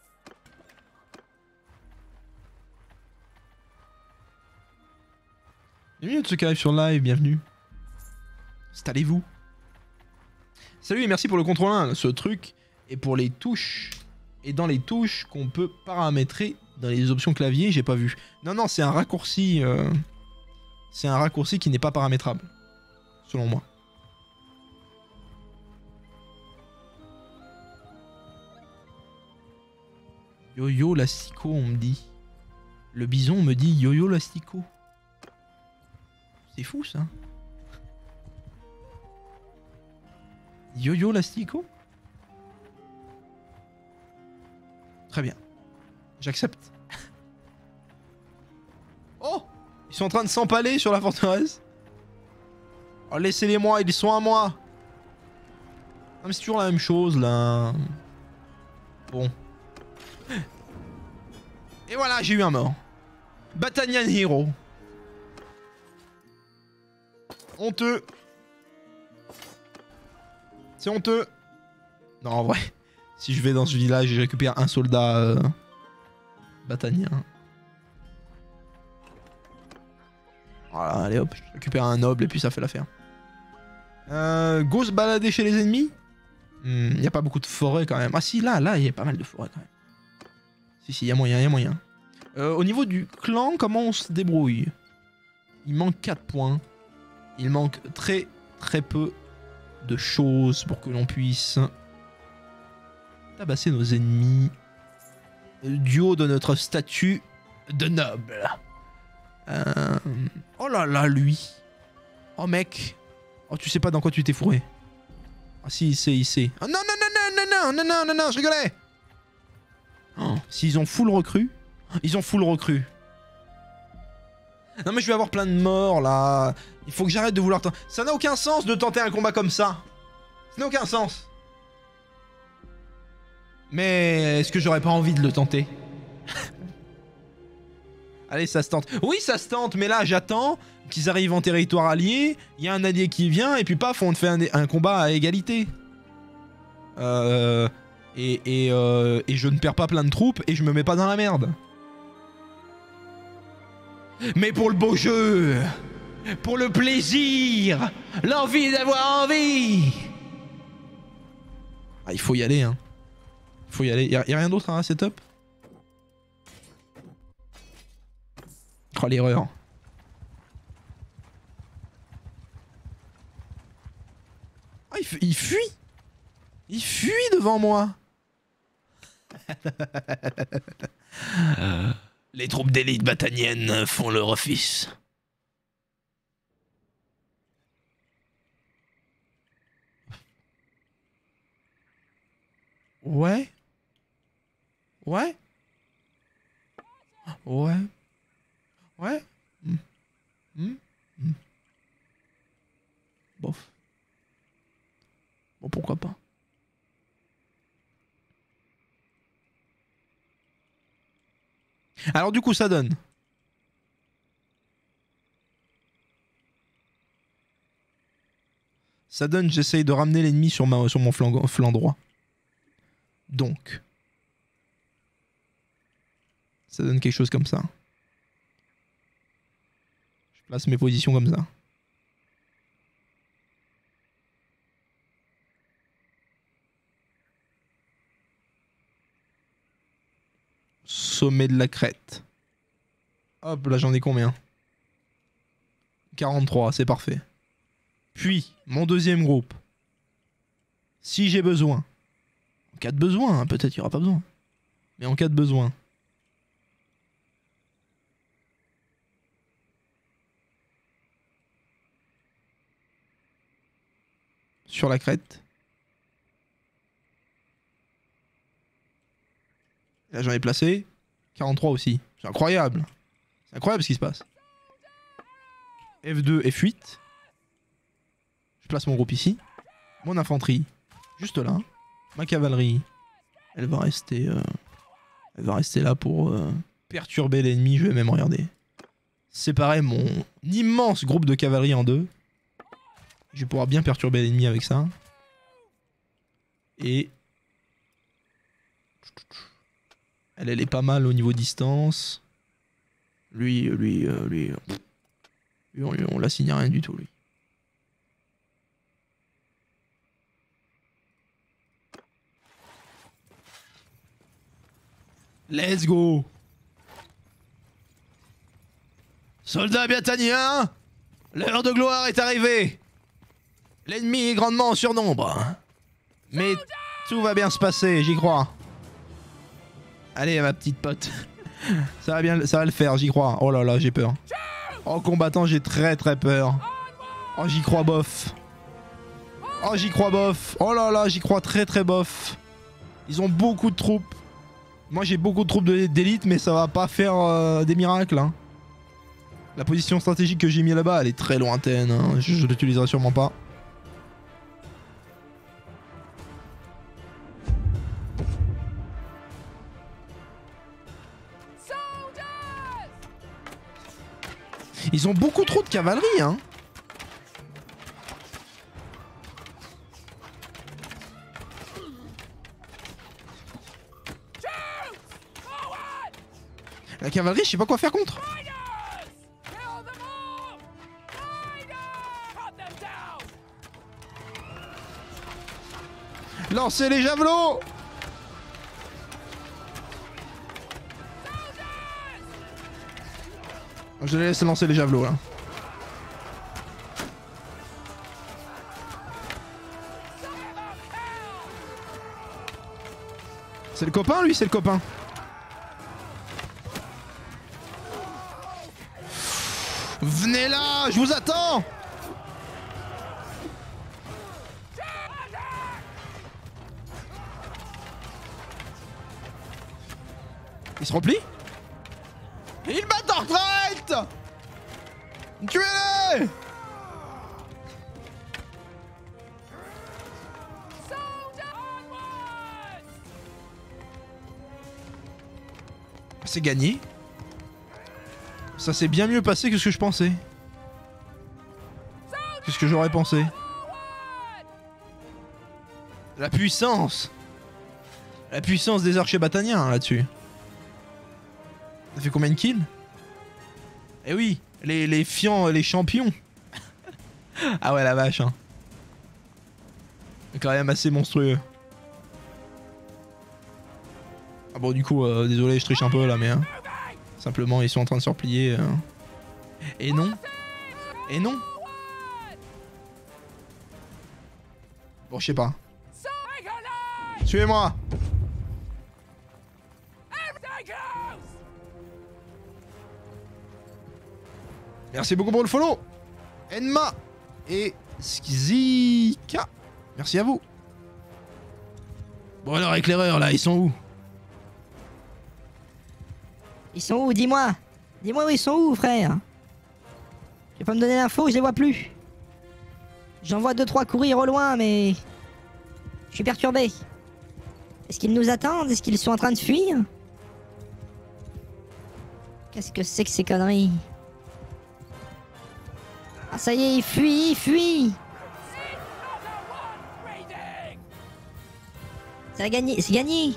Bienvenue à tous ceux qui arrivent sur live, bienvenue. Installez-vous. Salut et merci pour le contrôle 1, ce truc est pour les touches. Et dans les touches qu'on peut paramétrer dans les options clavier, j'ai pas vu. Non, non, c'est un raccourci. C'est un raccourci qui n'est pas paramétrable. Selon moi. Yo-yo l'astico, on me dit. Le bison me dit yo-yo l'astico. C'est fou ça. Yo-yo l'astico. Très bien. J'accepte. Oh! Ils sont en train de s'empaler sur la forteresse. Oh, laissez-les moi, ils sont à moi. Non mais c'est toujours la même chose là. Bon. Et voilà, j'ai eu un mort. Battanian Hero. Honteux. C'est honteux. Non, en vrai, si je vais dans ce village, je récupère un soldat batanien. Voilà, allez hop, je récupère un noble et puis ça fait l'affaire. Go se balader chez les ennemis. Y a pas beaucoup de forêt quand même. Ah si, là, il y a pas mal de forêt quand même. Si, y a moyen, y a moyen. Au niveau du clan, comment on se débrouille? Il manque 4 points. Il manque très peu de choses pour que l'on puisse tabasser nos ennemis du haut de notre statut de noble. Oh là là, lui. Oh mec. Oh, tu sais pas dans quoi tu t'es fourré. Ah si, il sait. Oh, non, je rigolais. Oh, s'ils ont full recrue. Ils ont full recrue. Non mais je vais avoir plein de morts là. Il faut que j'arrête de vouloir... Ça n'a aucun sens de tenter un combat comme ça. Ça n'a aucun sens. Mais est-ce que j'aurais pas envie de le tenter? Allez, ça se tente. Oui, ça se tente, mais là j'attends qu'ils arrivent en territoire allié. Il y a un allié qui vient et puis paf, on fait un combat à égalité. Et je ne perds pas plein de troupes et je me mets pas dans la merde. Mais pour le beau jeu, pour le plaisir, l'envie d'avoir envie. Ah, il faut y aller, hein. Il faut y aller. Y'a rien d'autre à setup? Oh, l'erreur. Ah, il fuit. Il fuit devant moi. Les troupes d'élite bataniennes font leur office. Ouais. Ouais. Ouais. Ouais. Bof. Bon, pourquoi pas. Alors du coup, ça donne. Ça donne, j'essaye de ramener l'ennemi sur mon flanc droit. Donc. Ça donne quelque chose comme ça. Je place mes positions comme ça. Sommet de la crête. Hop, là j'en ai combien? 43, c'est parfait. Puis, mon deuxième groupe. Si j'ai besoin. En cas de besoin, hein, peut-être qu'il n'y aura pas besoin. Mais en cas de besoin. Sur la crête. Là j'en ai placé 43 aussi. C'est incroyable. C'est incroyable ce qui se passe. F2, F8. Je place mon groupe ici. Mon infanterie, juste là. Ma cavalerie, elle va rester là pour perturber l'ennemi. Je vais même regarder. Séparer mon immense groupe de cavalerie en deux. Je vais pouvoir bien perturber l'ennemi avec ça. Et... Elle est pas mal au niveau distance. Lui, on l'assigne à rien du tout, lui. Let's go! Soldats biataniens, l'heure de gloire est arrivée. L'ennemi est grandement en surnombre. Mais tout va bien se passer, j'y crois. Allez, ma petite pote. Ça va le faire, j'y crois. Oh là là, j'ai peur. Oh, combattant, j'ai très peur. Oh, j'y crois bof. Oh, j'y crois bof. Oh là là, j'y crois très bof. Ils ont beaucoup de troupes. Moi, j'ai beaucoup de troupes d'élite, mais ça va pas faire des miracles. Hein. La position stratégique que j'ai mis là-bas, elle est très lointaine. Hein. Je l'utiliserai sûrement pas. Ils ont beaucoup trop de cavalerie, hein. La cavalerie, je sais pas quoi faire contre. Lancez les javelots! Je les laisse lancer les javelots là. C'est le copain lui, c'est le copain. Venez là, je vous attends. Il se replie. Il bat en retraite. Tuez-les. C'est gagné. Ça s'est bien mieux passé que ce que je pensais. Que ce que j'aurais pensé. La puissance. La puissance des archers bataniens là-dessus. Ça fait combien de kills? Eh oui, les champions. Ah ouais, la vache. Hein. C'est quand même assez monstrueux. Ah bon, du coup, désolé, je triche un peu là, mais simplement ils sont en train de se replier. Et non. Et non. Bon, je sais pas. Suivez-moi. Merci beaucoup pour le follow. Enma et Skizika. Merci à vous. Bon alors, éclaireur là, ils sont où? Ils sont où? Dis-moi. Dis-moi où ils sont où, frère? Tu peux pas me donner l'info, je les vois plus. J'en vois 2-3 courir au loin, mais... Je suis perturbé. Est-ce qu'ils nous attendent? Est-ce qu'ils sont en train de fuir? Qu'est-ce que c'est que ces conneries? Ah ça y est, ils fuient, ils fuient! C'est gagné, c'est gagné!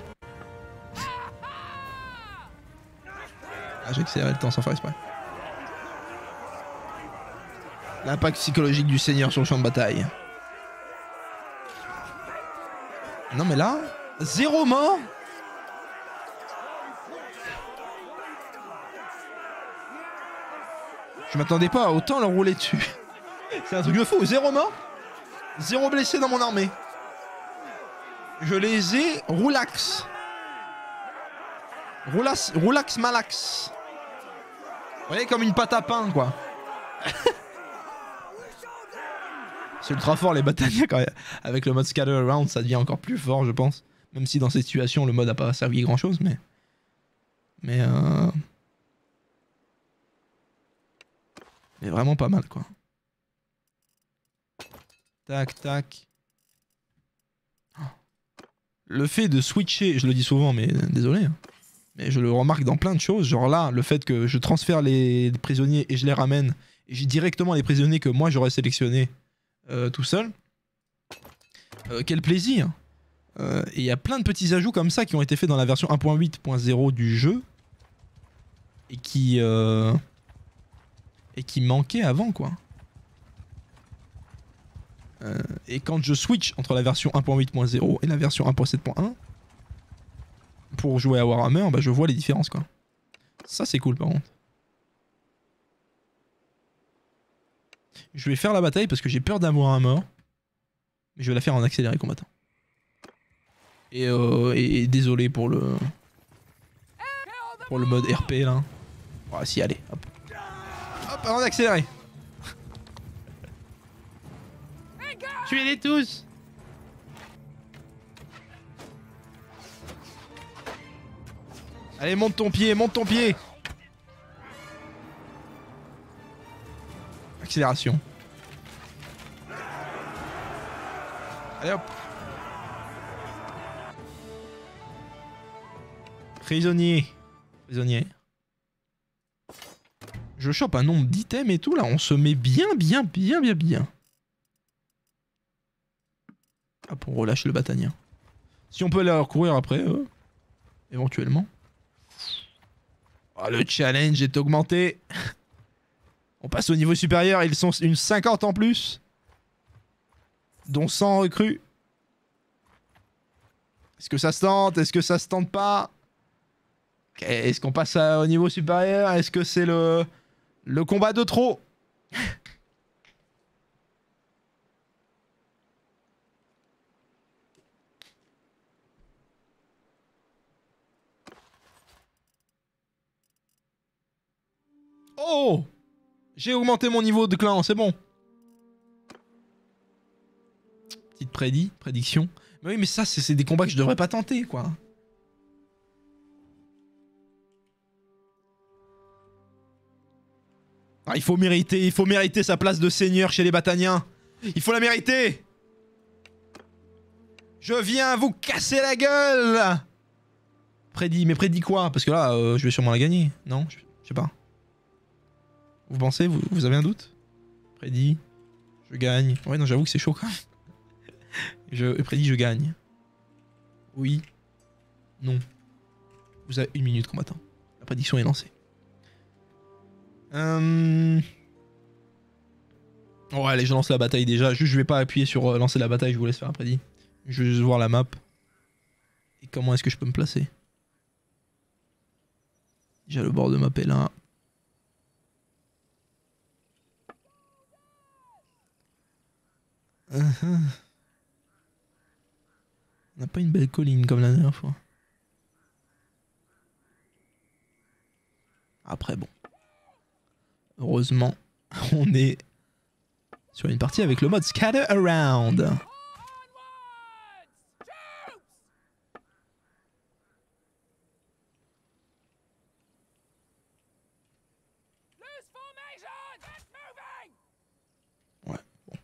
Ah, j'ai accéléré le temps sans faire exprès. L'impact psychologique du seigneur sur le champ de bataille. Non mais là, 0 mort. Je m'attendais pas à autant leur rouler dessus. C'est un truc de fou, 0 mort, 0 blessé dans mon armée. Je les ai roulax. Roulax malax. Vous voyez, comme une pâte à pain quoi. C'est ultra fort les batailles quand même. Avec le mode scatter around, ça devient encore plus fort, je pense. Même si dans cette situation, le mode a pas servi grand chose, mais. Mais vraiment pas mal quoi. Tac, tac. Le fait de switcher, je le dis souvent, mais désolé. Mais je le remarque dans plein de choses. Genre là, le fait que je transfère les prisonniers et je les ramène. Et j'ai directement les prisonniers que moi j'aurais sélectionnés tout seul. Quel plaisir. Et il y a plein de petits ajouts comme ça qui ont été faits dans la version 1.8.0 du jeu. Et qui manquaient avant quoi. Et quand je switch entre la version 1.8.0 et la version 1.7.1 pour jouer à Warhammer, bah je vois les différences quoi. Ça c'est cool par contre. Je vais faire la bataille parce que j'ai peur d'avoir un mort. Mais je vais la faire en accéléré combattant. Et désolé pour le mode RP là. Oh, si allez, hop. Hop, en accéléré. Tuez-les tous. Allez, monte ton pied, monte ton pied. Accélération. Allez hop. Prisonnier. Prisonnier. Je chope un nombre d'items et tout là, on se met bien. Hop, on relâche le bataillon. Si on peut aller recourir après, éventuellement. Oh, le challenge est augmenté. On passe au niveau supérieur, ils sont une 50 en plus. Dont 100 recrues. Est-ce que ça se tente? Est-ce que ça se tente pas? Est-ce qu'on passe au niveau supérieur? Est-ce que c'est le combat de trop? Oh! J'ai augmenté mon niveau de clan, c'est bon. Petite prédiction. Mais oui, mais ça, c'est des combats que je devrais pas tenter, quoi. Ah, il faut mériter sa place de seigneur chez les Bataniens. Il faut la mériter. Je viens vous casser la gueule. Mais prédit quoi? Parce que là, je vais sûrement la gagner. Non, je sais pas. Vous pensez? Vous avez un doute? Prédit. Je gagne. Ouais, non, j'avoue que c'est chaud quand même. Prédit, je gagne. Oui. Non. Vous avez 1 minute combattant. La prédiction est lancée. Ouais, allez, je lance la bataille déjà. Juste, je vais pas appuyer sur lancer la bataille, je vous laisse faire un prédit. Je vais juste voir la map. Et comment est-ce que je peux me placer? Déjà le bord de map est là. On n'a pas une belle colline comme la dernière fois. Après bon. Heureusement, on est sur une partie avec le mode Scatter Around. Ouais, bon.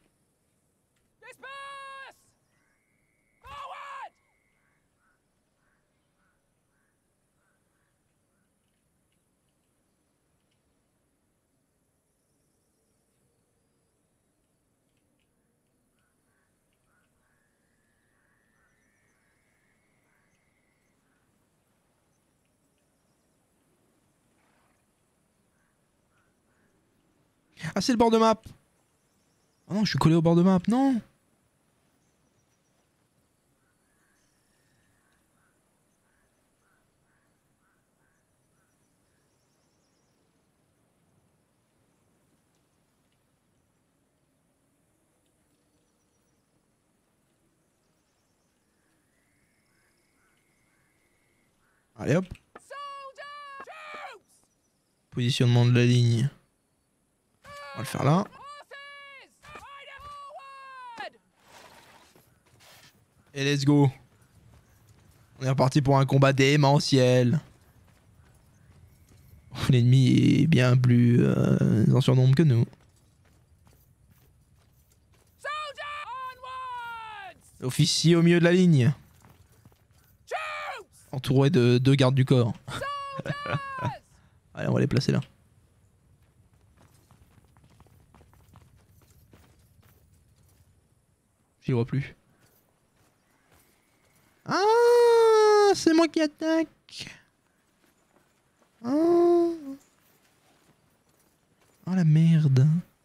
Ah, c'est le bord de map. Oh non, je suis collé au bord de map, non. Allez hop. Positionnement de la ligne. On va le faire là. Et let's go. On est reparti pour un combat démentiel. L'ennemi est bien plus en surnombre que nous. Officier au milieu de la ligne. Entouré de 2 gardes du corps. Allez, on va les placer là. Je les vois plus. Ah, c'est moi qui attaque. Oh, oh la merde.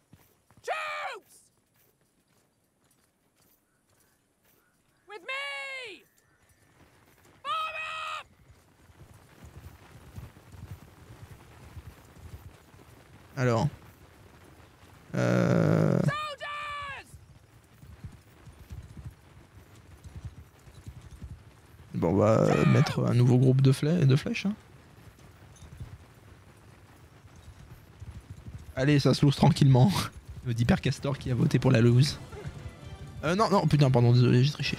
Alors. Bon, on va mettre un nouveau groupe de flèches. Hein. Allez, ça se lose tranquillement. Me dit Père Castor qui a voté pour la lose. Non, non, putain, pardon, désolé, j'ai triché.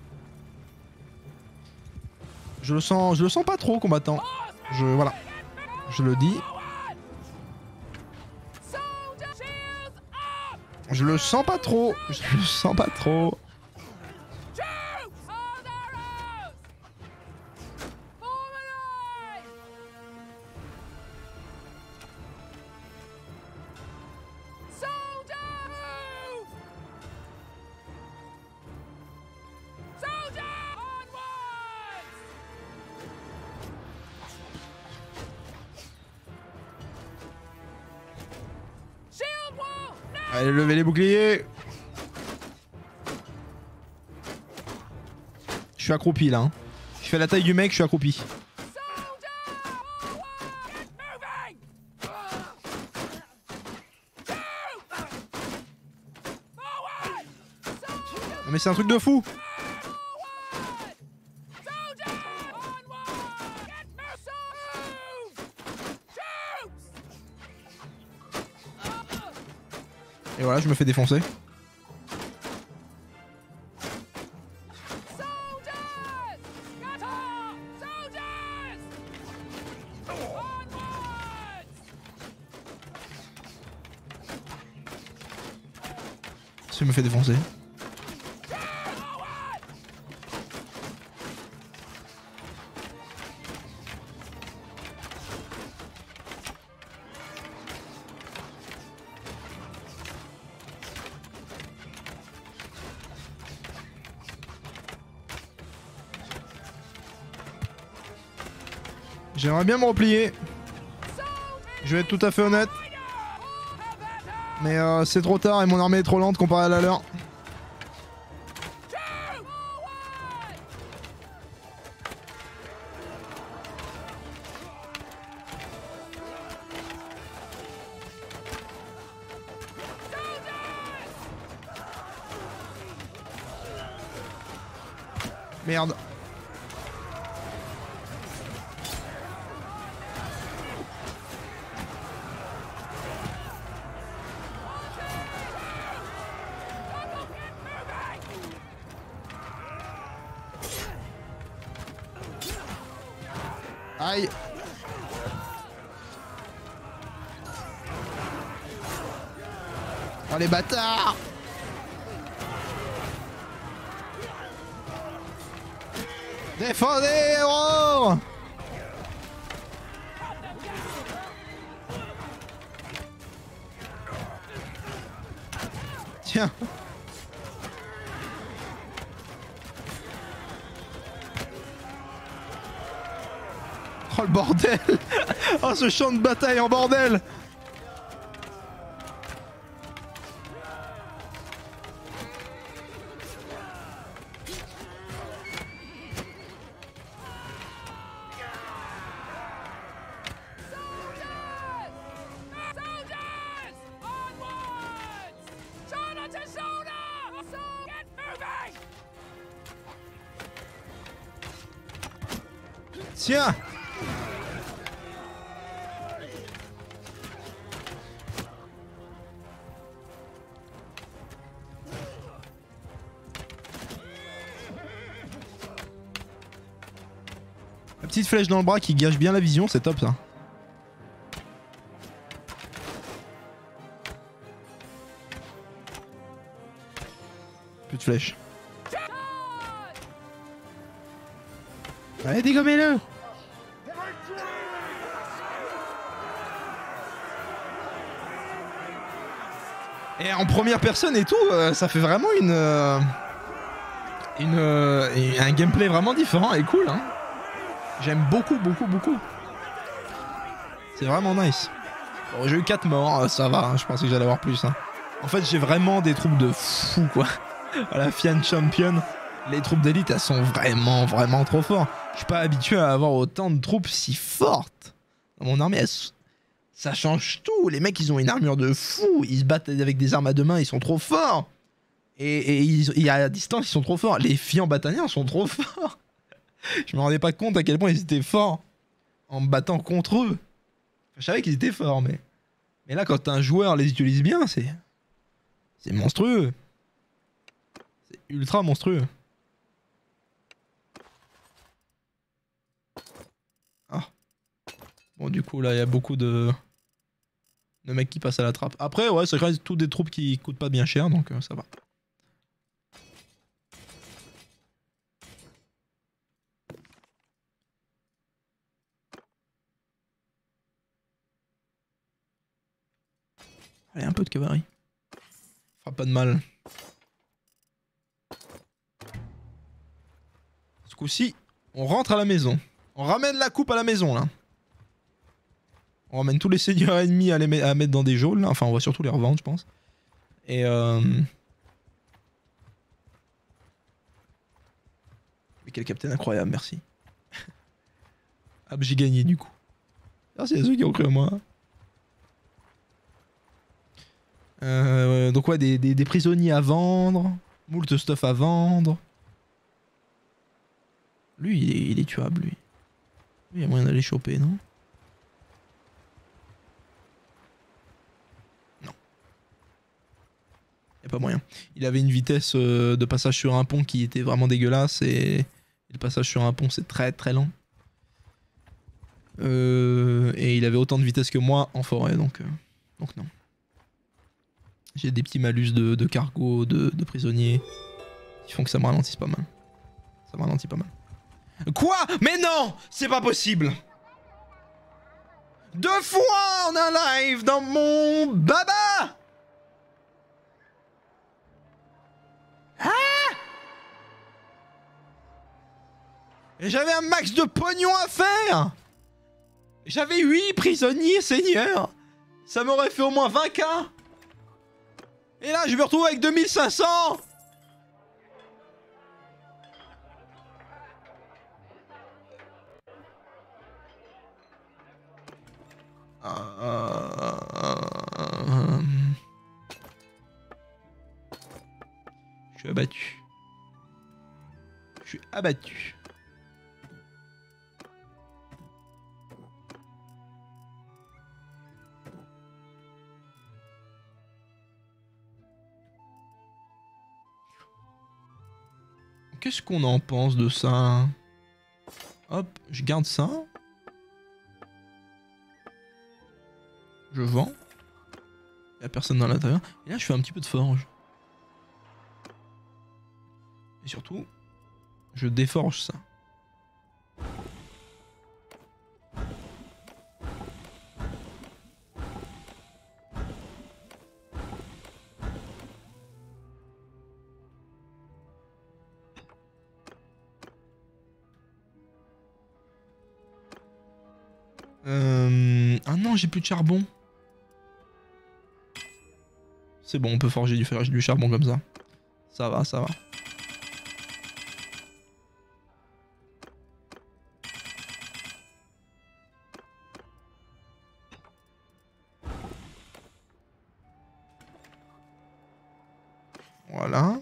Je le sens pas trop, combattant. Voilà. Je le dis. Je le sens pas trop. Allez, levez les boucliers. Je suis accroupi là. Hein. Je fais la taille du mec, je suis accroupi. Non mais c'est un truc de fou. Et voilà, je me fais défoncer. Je me fais défoncer. J'aimerais bien me replier. Je vais être tout à fait honnête. Mais c'est trop tard et mon armée est trop lente comparée à la leur. Merde. Aïe. Oh les bâtards. Défendez, héros. Tiens. Oh le bordel. Oh ce champ de bataille en bordel. Tiens. La petite flèche dans le bras qui gâche bien la vision, c'est top ça. Plus de flèches. Allez, dégommez-le! Et en première personne et tout, ça fait vraiment un gameplay vraiment différent et cool, hein. J'aime beaucoup. C'est vraiment nice. Bon, j'ai eu 4 morts, ça va, hein, je pensais que j'allais avoir plus. Hein. En fait, j'ai vraiment des troupes de fous, quoi. À la Fian Champion, les troupes d'élite, elles sont vraiment trop fortes. Je suis pas habitué à avoir autant de troupes si fortes. Dans mon armée, ça change tout. Les mecs, ils ont une armure de fou. Ils se battent avec des armes à deux mains, ils sont trop forts. Et à distance, ils sont trop forts. Les filles en bataillon sont trop forts. Je me rendais pas compte à quel point ils étaient forts en me battant contre eux. Je savais qu'ils étaient forts, mais là, quand un joueur les utilise bien, c'est monstrueux. C'est ultra monstrueux. Ah. Bon, du coup, là, il y a beaucoup de mecs qui passent à la trappe. Après, ouais, ça reste toutes des troupes qui coûtent pas bien cher, donc ça va. Allez, un peu de cavalerie. Fera pas de mal. Ce coup-ci, on rentre à la maison. On ramène la coupe à la maison, là. On ramène tous les seigneurs ennemis à mettre dans des geôles. Là. Enfin, on va surtout les revendre, je pense. Et Mais quel capitaine incroyable, merci. Ah, j'ai gagné, du coup. Merci à ceux qui ont cru à moi. Donc ouais, des prisonniers à vendre, moult stuff à vendre. Lui, il est tuable, lui. Lui, il y a moyen d'aller choper, non? Non. Il n'y a pas moyen. Il avait une vitesse de passage sur un pont qui était vraiment dégueulasse et le passage sur un pont, c'est très lent. Et il avait autant de vitesse que moi en forêt, donc non. J'ai des petits malus de cargo, de prisonniers, qui font que ça me ralentisse pas mal. Ça me ralentit pas mal. Quoi? Mais non! C'est pas possible! 2 fois en un live dans mon baba! Ah! Et j'avais un max de pognon à faire! J'avais 8 prisonniers seigneurs! Ça m'aurait fait au moins 20K! Et là, je me retrouve avec 2500! Je suis abattu. Je Je suis abattu. Qu'est-ce qu'on en pense de ça? Hop, je garde ça. Je vends. Il n'y a personne dans l'intérieur. Et là, je fais un petit peu de forge. Et surtout, je déforge ça. Ah non, j'ai plus de charbon. C'est bon, on peut forger du charbon comme ça. Ça va, ça va. Voilà.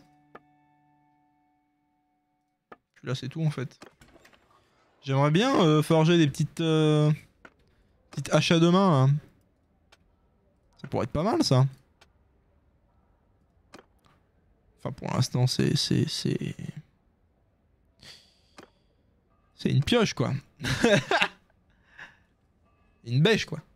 Puis là, c'est tout en fait. J'aimerais bien forger des petites haches à deux mains. Hein. Ça pourrait être pas mal ça. Enfin pour l'instant c'est une pioche quoi. Une bêche quoi.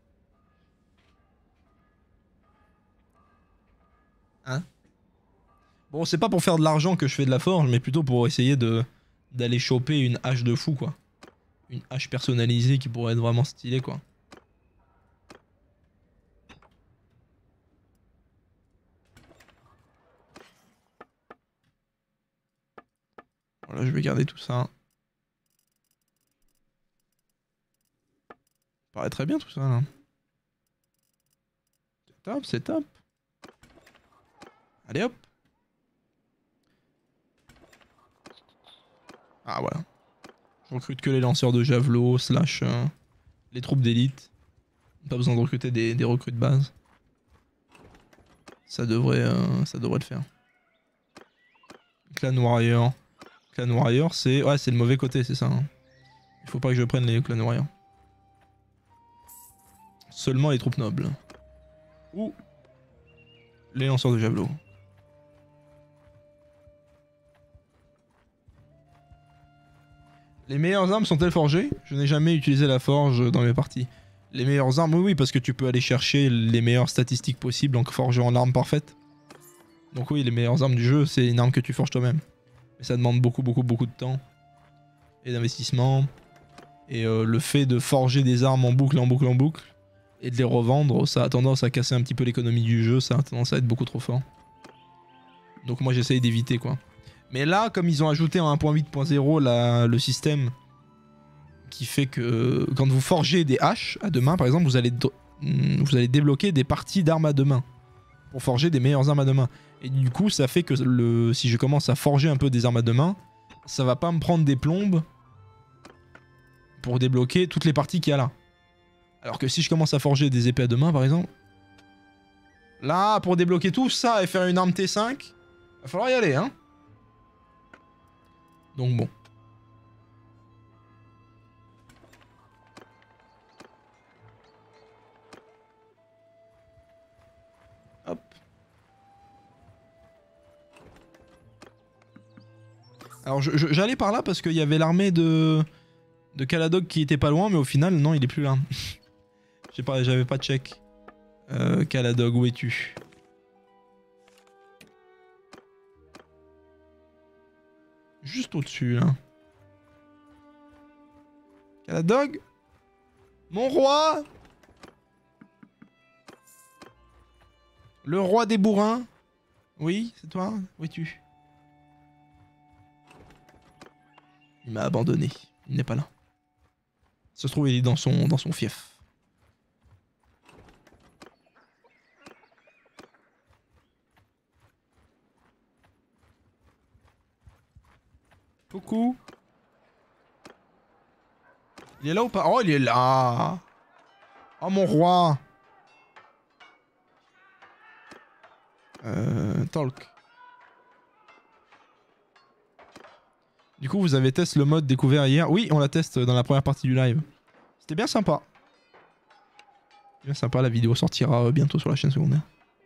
Hein? Bon c'est pas pour faire de l'argent que je fais de la forge mais plutôt pour essayer d'aller choper une hache de fou quoi. Une hache personnalisée qui pourrait être vraiment stylée quoi. Voilà, je vais garder tout ça. Ça paraît très bien tout ça là. C'est top, c'est top. Allez hop. Ah voilà. Je recrute que les lanceurs de javelot, slash les troupes d'élite. Pas besoin de recruter des recrues de base. Ça devrait le faire. Clan Warrior. Clan Warrior, c'est... Ouais, c'est le mauvais côté, c'est ça. Hein. Il faut pas que je prenne les Clan Warrior. Seulement les troupes nobles. Ou les lanceurs de javelot. Les meilleures armes sont-elles forgées? Je n'ai jamais utilisé la forge dans mes parties. Les meilleures armes, oui, parce que tu peux aller chercher les meilleures statistiques possibles en forgeant l'arme parfaite. Donc oui, les meilleures armes du jeu, c'est une arme que tu forges toi-même. Mais ça demande beaucoup de temps. Et d'investissement. Et le fait de forger des armes en boucle, et de les revendre, ça a tendance à casser un petit peu l'économie du jeu, ça a tendance à être beaucoup trop fort. Donc moi j'essaye d'éviter quoi. Mais là, comme ils ont ajouté en 1.8.0 le système qui fait que quand vous forgez des haches à deux mains, par exemple, vous allez débloquer des parties d'armes à deux mains pour forger des meilleures armes à deux mains. Et du coup, ça fait que si je commence à forger un peu des armes à deux mains, ça va pas me prendre des plombes pour débloquer toutes les parties qu'il y a là. Alors que si je commence à forger des épées à deux mains, par exemple, là, pour débloquer tout ça et faire une arme T5, va falloir y aller, hein. Donc bon. Hop. Alors j'allais par là parce qu'il y avait l'armée de Caladog qui était pas loin, mais au final, non, il est plus là. Je sais pas, j'avais pas de check. Caladog, où es-tu? Juste au-dessus, là. Caladog? Mon roi? Le roi des bourrins? Oui, c'est toi? Où es-tu? Il m'a abandonné. Il n'est pas là. Ça se trouve, il est dans son fief. Coucou. Il est là ou pas? Oh, il est là. Oh, mon roi. Talk. Du coup, vous avez testé le mode découvert hier. Oui, on la teste dans la première partie du live. C'était bien sympa. Bien sympa, la vidéo sortira bientôt sur la chaîne secondaire.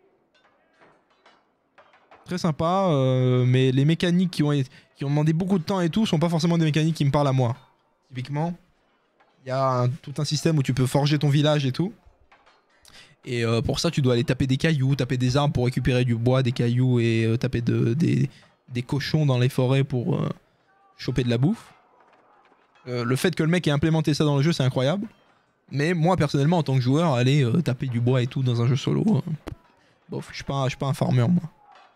Très sympa, mais les mécaniques qui ont demandé beaucoup de temps et tout sont pas forcément des mécaniques qui me parlent à moi. Typiquement, il y a tout un système où tu peux forger ton village et tout. Et pour ça, tu dois aller taper des cailloux, taper des arbres pour récupérer du bois, des cailloux et taper des cochons dans les forêts pour choper de la bouffe. Le fait que le mec ait implémenté ça dans le jeu, c'est incroyable. Mais moi, personnellement, en tant que joueur, aller taper du bois et tout dans un jeu solo, bof, je suis pas un farmer, moi.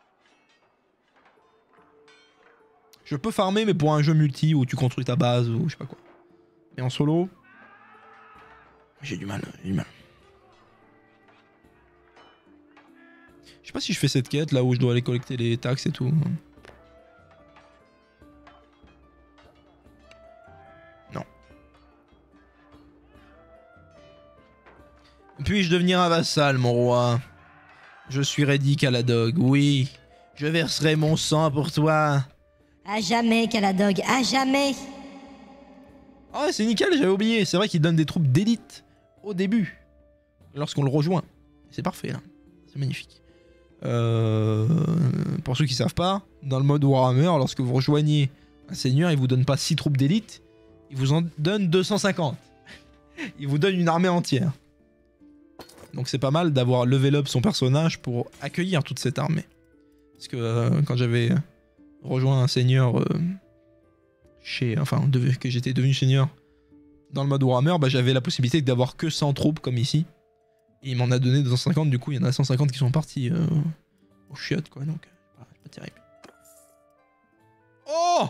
Je peux farmer, mais pour un jeu multi où tu construis ta base ou je sais pas quoi. Mais en solo, j'ai du mal, Je sais pas si je fais cette quête là où je dois aller collecter les taxes et tout. Non. Puis-je devenir un vassal, mon roi? Je suis ready, Caladog, oui. Je verserai mon sang pour toi. À jamais, Caladog, à jamais. Ah, c'est nickel, j'avais oublié. C'est vrai qu'il donne des troupes d'élite au début. Lorsqu'on le rejoint. C'est parfait, là. C'est magnifique. Pour ceux qui savent pas, dans le mode Warhammer, lorsque vous rejoignez un seigneur, il vous donne pas 6 troupes d'élite, il vous en donne 250. Il vous donne une armée entière. Donc c'est pas mal d'avoir level up son personnage pour accueillir toute cette armée. Parce que quand j'avais rejoint un seigneur que j'étais devenu seigneur dans le mode Warhammer, bah, j'avais la possibilité d'avoir que 100 troupes comme ici. Et il m'en a donné 250, du coup il y en a 150 qui sont partis au chiottes quoi, donc c'est pas terrible. Oh!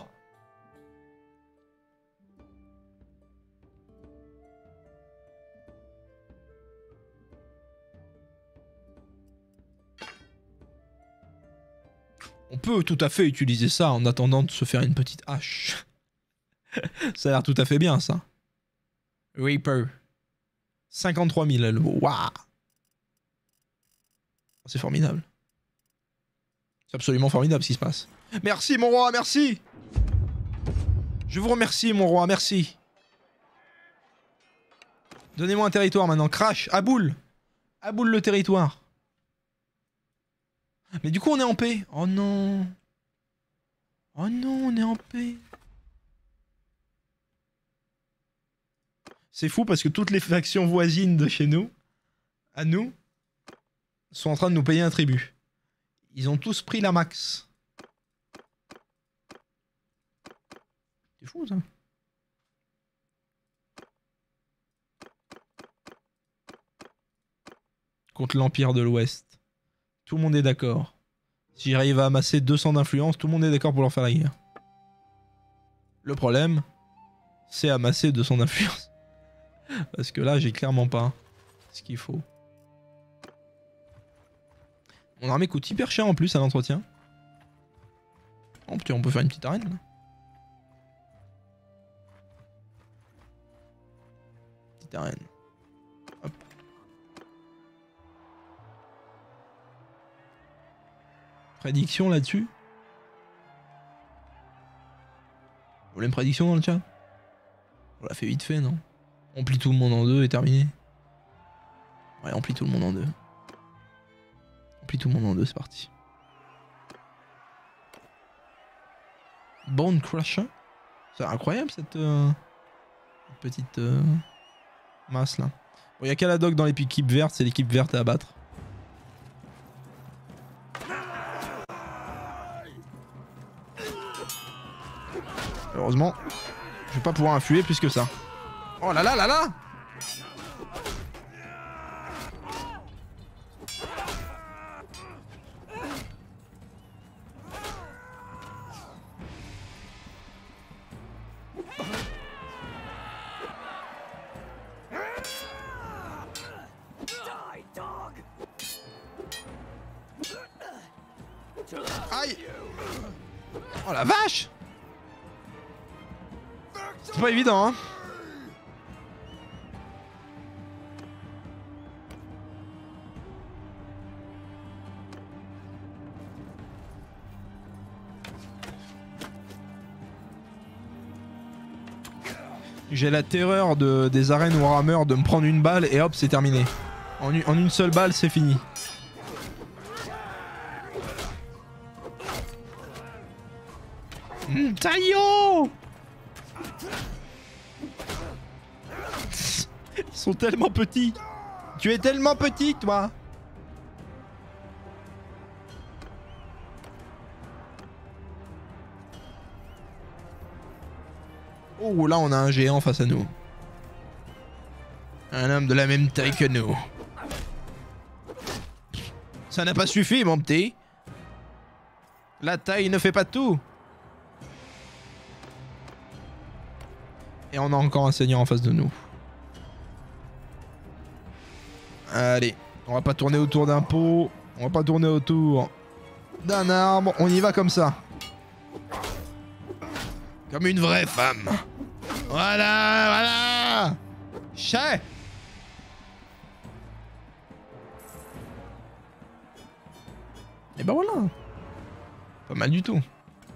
On peut tout à fait utiliser ça en attendant de se faire une petite hache. Ça a l'air tout à fait bien ça. Reaper. 53 000 le mot. Waouh! C'est formidable. C'est absolument formidable ce qui se passe. Merci mon roi, merci! Je vous remercie mon roi, merci. Donnez-moi un territoire maintenant. Crash, aboule! Aboule le territoire. Mais du coup on est en paix. Oh non. Oh non, on est en paix. C'est fou parce que toutes les factions voisines de chez nous, à nous, sont en train de nous payer un tribut. Ils ont tous pris la max. C'est fou ça. Contre l'Empire de l'Ouest. Tout le monde est d'accord. Si j'arrive à amasser 200 d'influence, tout le monde est d'accord pour leur faire la guerre. Le problème, c'est amasser 200 d'influence. Parce que là, j'ai clairement pas ce qu'il faut. Mon armée coûte hyper cher en plus à l'entretien. Oh putain, on peut faire une petite arène là. Petite arène. Hop. Prédiction là-dessus. Vous voulez une prédiction dans le chat? On l'a fait vite fait, non? On plie tout le monde en deux et terminé. Ouais, on plie tout le monde en deux. On plie tout le monde en deux, c'est parti. Bone Crusher. C'est incroyable cette petite masse là. Bon, y a Caladog dans l'équipe verte, c'est l'équipe verte à abattre. Heureusement, je vais pas pouvoir influer plus que ça. Oh là là là là! Aïe! Oh la vache! C'est pas évident, hein? J'ai la terreur des arènes Warhammer de me prendre une balle et hop, c'est terminé. En une seule balle, c'est fini. Taillot! Ils sont tellement petits. Tu es tellement petit, toi. Oh, là, on a un géant face à nous. Un homme de la même taille que nous. Ça n'a pas suffi, mon petit. La taille ne fait pas tout. Et on a encore un seigneur en face de nous. Allez, on va pas tourner autour d'un pot. On va pas tourner autour d'un arbre. On y va comme ça. Comme une vraie femme. Voilà, voilà. Chais. Et ben voilà. Pas mal du tout.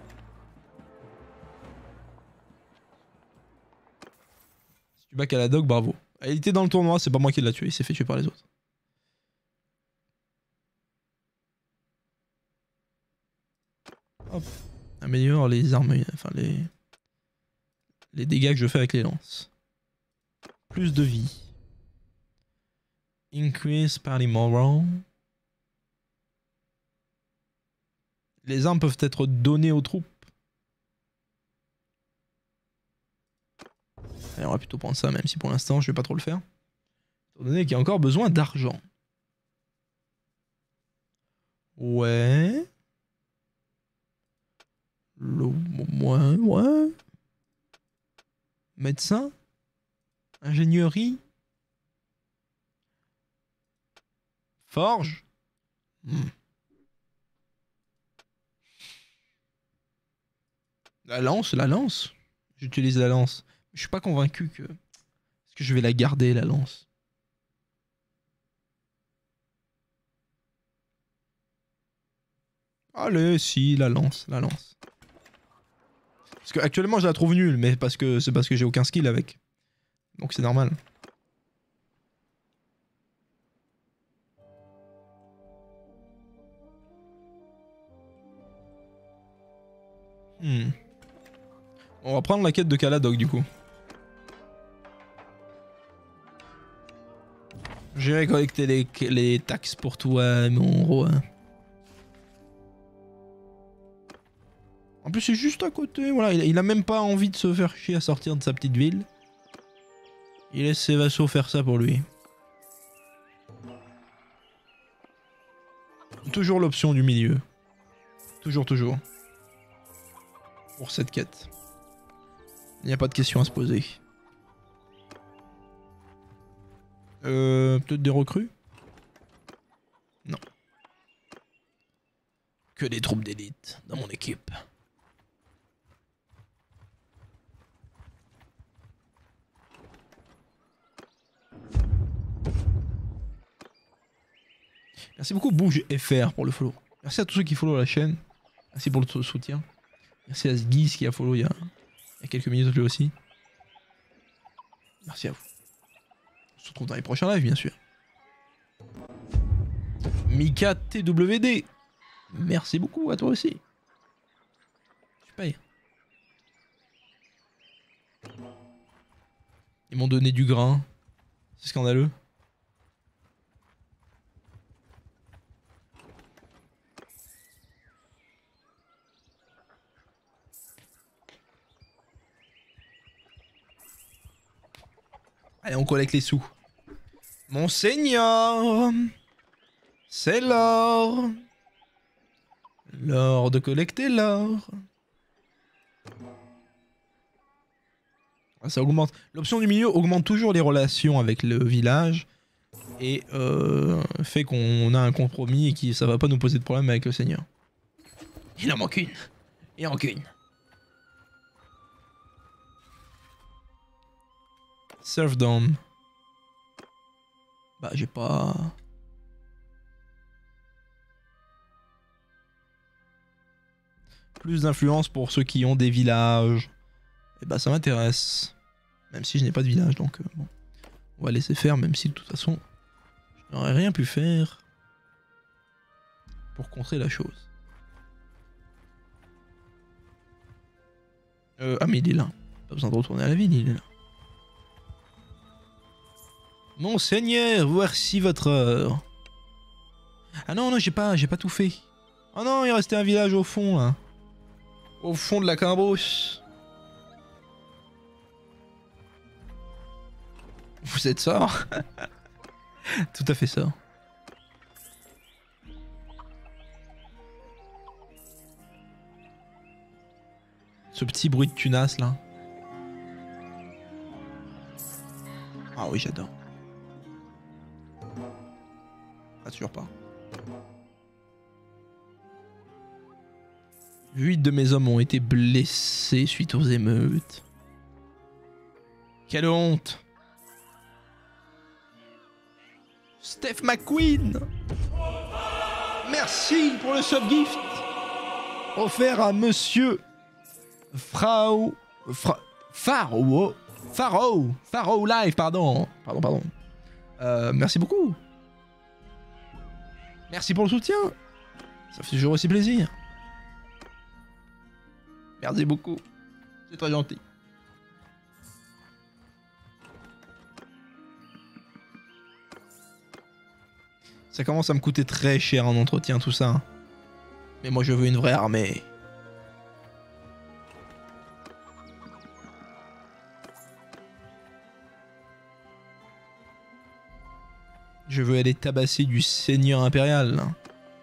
Si tu bats Caladog, bravo. Il était dans le tournoi, c'est pas moi qui l'a tué, il s'est fait tuer par les autres. Hop. Améliore les armes, enfin les dégâts que je fais avec les lances. Plus de vie. Increase party morale. Les armes peuvent être données aux troupes. Allez, on va plutôt prendre ça, même si pour l'instant je vais pas trop le faire. Étant donné qu'il y a encore besoin d'argent. Ouais. Ouais. Médecin. Ingénierie. Forge. La lance. J'utilise la lance. Je suis pas convaincu que... Est-ce que je vais la garder, la lance? Allez, si, la lance. Parce que actuellement je la trouve nulle, mais c'est parce que j'ai aucun skill avec. Donc c'est normal. On va prendre la quête de Caladog du coup. J'irai collecter les taxes pour toi, mon roi. En plus c'est juste à côté, voilà, il a même pas envie de se faire chier à sortir de sa petite ville. Il laisse ses vassaux faire ça pour lui. Toujours l'option du milieu. Toujours. Pour cette quête. Il n'y a pas de question à se poser. Peut-être des recrues? Non. Que des troupes d'élite dans mon équipe. Merci beaucoup Bouge FR pour le follow. Merci à tous ceux qui follow la chaîne. Merci pour le soutien. Merci à Sgiz qui a follow il y a quelques minutes lui aussi. Merci à vous. On se retrouve dans les prochains lives bien sûr. Mika TWD. Merci beaucoup à toi aussi. Super. Ils m'ont donné du grain. C'est scandaleux. Allez, on collecte les sous. Monseigneur, c'est l'or. L'or de collecter l'or. Ça augmente. L'option du milieu augmente toujours les relations avec le village et fait qu'on a un compromis et que ça va pas nous poser de problème avec le seigneur. Il en manque une. Il en manque une. Serfdom. Bah j'ai pas... Plus d'influence pour ceux qui ont des villages. Et bah ça m'intéresse. Même si je n'ai pas de village, donc bon. On va laisser faire, même si de toute façon, je n'aurais rien pu faire pour contrer la chose. Ah mais il est là. Pas besoin de retourner à la ville, il est là. Monseigneur, voici votre heure. Ah non, non, j'ai pas tout fait. Oh non, il restait un village au fond, là. Au fond de la Cambrousse. Vous êtes ça? Tout à fait ça. Ce petit bruit de tunasse, là. Ah oui, j'adore. Ah, toujours pas. 8 de mes hommes ont été blessés suite aux émeutes. Quelle honte! Steph McQueen! Merci pour le subgift offert à monsieur Pharaoh Live, pardon. Merci beaucoup. Merci pour le soutien. Ça fait toujours aussi plaisir. Merci beaucoup. C'est très gentil. Ça commence à me coûter très cher en entretien tout ça. Mais moi je veux une vraie armée. Je veux aller tabasser du seigneur impérial. Là.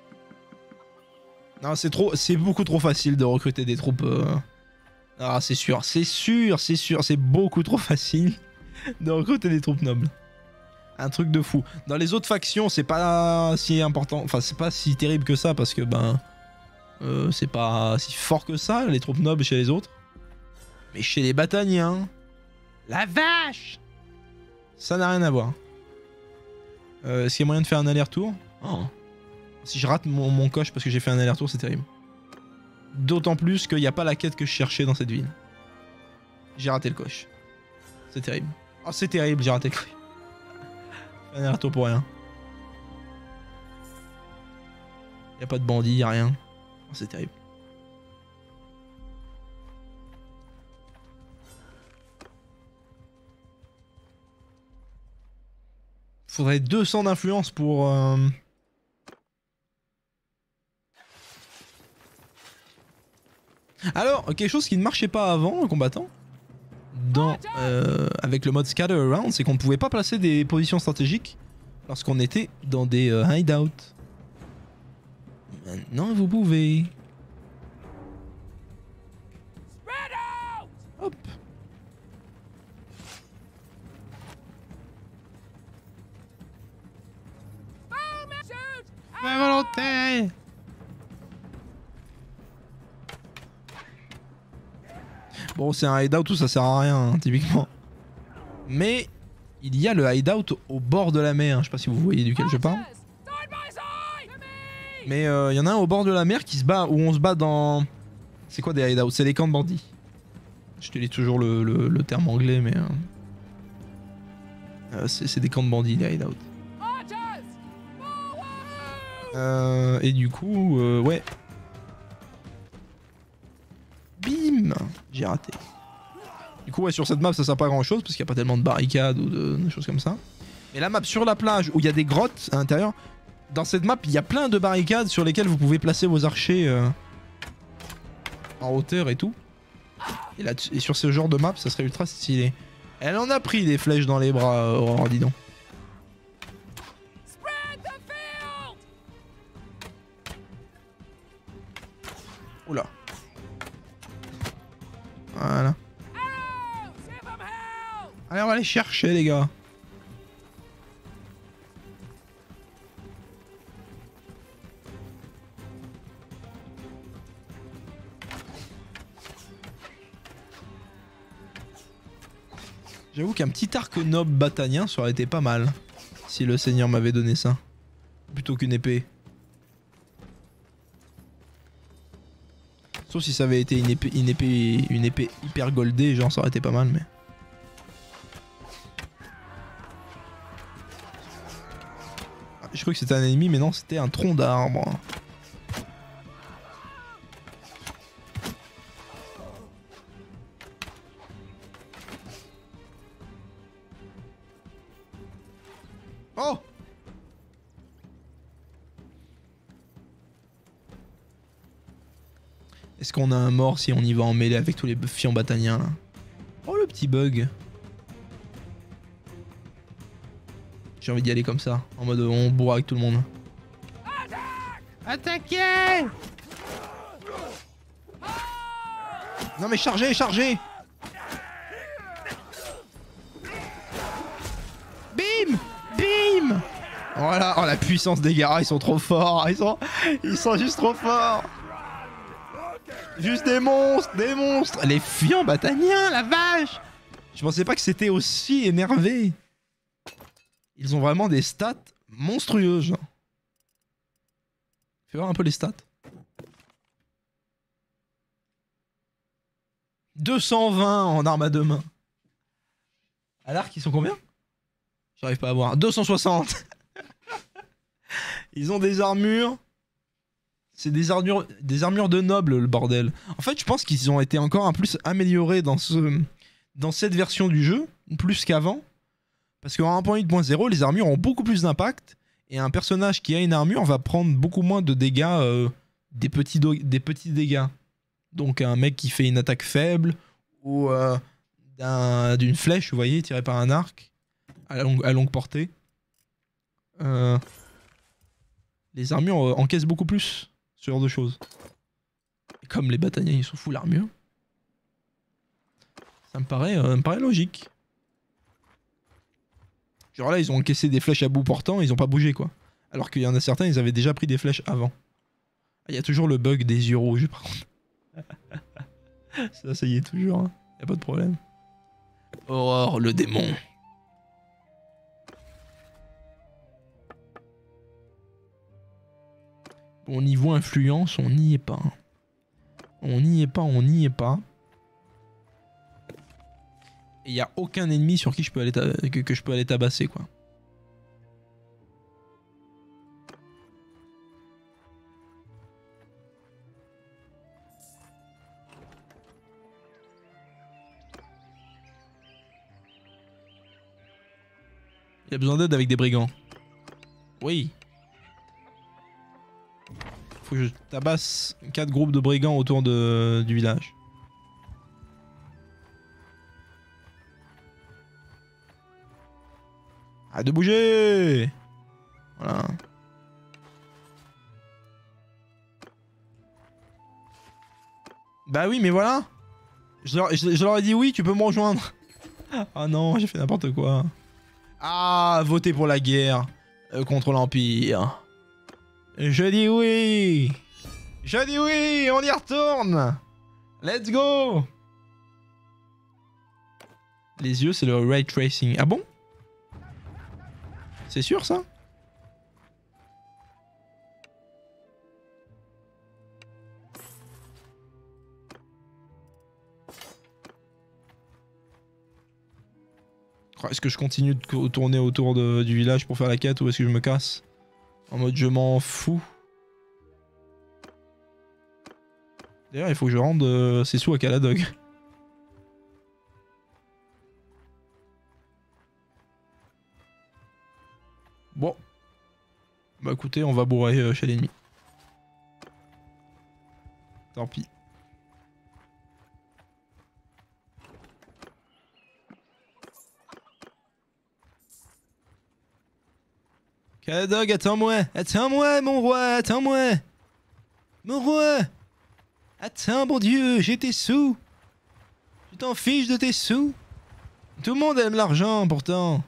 Non, c'est beaucoup trop facile de recruter des troupes. Ah, c'est sûr, c'est beaucoup trop facile de recruter des troupes nobles. Un truc de fou. Dans les autres factions, c'est pas si important, enfin c'est pas si terrible que ça parce que ben c'est pas si fort que ça les troupes nobles chez les autres. Mais chez les Battaniens, la vache, ça n'a rien à voir. Est-ce qu'il y a moyen de faire un aller-retour? Oh. Si je rate mon coche parce que j'ai fait un aller-retour, c'est terrible. D'autant plus qu'il n'y a pas la quête que je cherchais dans cette ville. J'ai raté le coche. C'est terrible. Oh, c'est terrible, j'ai raté le coche. Un aller-retour pour rien. Y a pas de bandits, y a rien. Oh, c'est terrible. Faudrait 200 d'influence pour... Alors, quelque chose qui ne marchait pas avant, en combattant, avec le mode Scatter Around, c'est qu'on ne pouvait pas placer des positions stratégiques lorsqu'on était dans des hideouts. Maintenant, vous pouvez. Hop. Ma volonté. Bon, c'est un hideout, tout ça sert à rien, hein, typiquement. Mais il y a le hideout au bord de la mer. Je sais pas si vous voyez duquel je parle. Mais il y en a un au bord de la mer qui se bat, où on se bat dans... C'est quoi des hideouts? C'est les camps de bandits. Je te lis toujours le terme anglais, mais... c'est des camps de bandits, les hideouts. Et du coup, ouais. Bim! J'ai raté. Du coup, ouais, sur cette map, ça sert pas à grand chose parce qu'il n'y a pas tellement de barricades ou de choses comme ça. Mais la map sur la plage où il y a des grottes à l'intérieur, dans cette map, il y a plein de barricades sur lesquelles vous pouvez placer vos archers en hauteur et tout. Et sur ce genre de map, ça serait ultra stylé. Elle en a pris des flèches dans les bras, Aurore, dis donc. Oula. Voilà. Allez, on va aller chercher, les gars. J'avoue qu'un petit arc noble batanien, ça aurait été pas mal. Si le seigneur m'avait donné ça. Plutôt qu'une épée. Sauf si ça avait été une épée hyper goldée, genre ça aurait été pas mal, mais... Je crois que c'était un ennemi, mais non, c'était un tronc d'arbre. Oh! Est-ce qu'on a un mort si on y va en mêlée avec tous les fions bataniens là? Oh le petit bug. J'ai envie d'y aller comme ça, en mode on bourre avec tout le monde. Attaquez! Non mais chargez, chargez! Bim! Bim! Voilà, oh la puissance des gars, ils sont trop forts, ils sont juste trop forts! Juste des monstres, des monstres! Les fions bataniens, la vache! Je pensais pas que c'était aussi énervé. Ils ont vraiment des stats monstrueuses. Fais voir un peu les stats. 220 en arme à deux mains. À l'arc, ils sont combien? J'arrive pas à voir. 260. Ils ont des armures. C'est des armures de nobles, le bordel. En fait, je pense qu'ils ont été encore un plus améliorés dans cette version du jeu, plus qu'avant. Parce qu'en 1.8.0, les armures ont beaucoup plus d'impact. Et un personnage qui a une armure va prendre beaucoup moins de dégâts, des petits dégâts. Donc un mec qui fait une attaque faible, ou d'une flèche, vous voyez, tirée par un arc, à longue portée. Les armures encaissent beaucoup plus ce genre de choses. Et comme les bataillons ils s'en foutent l'armure, ça me paraît logique. Genre là ils ont encaissé des flèches à bout portant, ils ont pas bougé quoi. Alors qu'il y en a certains, ils avaient déjà pris des flèches avant. Il y a toujours le bug des yeux rouges par contre. Ça y est toujours, hein. Y a pas de problème. Aurore le démon. Bon, niveau influence, on n'y est pas. On n'y est pas, on n'y est pas. Et y a aucun ennemi sur qui je peux aller que je peux aller tabasser quoi. Il a besoin d'aide avec des brigands. Oui. Faut que je tabasse 4 groupes de brigands autour du village. Ah, de bouger! Voilà. Bah oui, mais voilà! Je leur ai dit oui, tu peux me rejoindre. Ah non, j'ai fait n'importe quoi. Ah, voter pour la guerre contre l'Empire. Je dis oui! Je dis oui! On y retourne! Let's go! Les yeux, c'est le ray tracing. Ah bon? C'est sûr ça? Est-ce que je continue de tourner autour du village pour faire la quête ou est-ce que je me casse? En mode je m'en fous. D'ailleurs il faut que je rende ces sous à Caladog. Bon. Bah écoutez, on va bourrer chez l'ennemi. Tant pis. Caladog, attends-moi! Attends-moi, mon roi! Attends-moi! Mon roi! Attends, bon Dieu, j'ai tes sous! Tu t'en fiches de tes sous? Tout le monde aime l'argent, pourtant!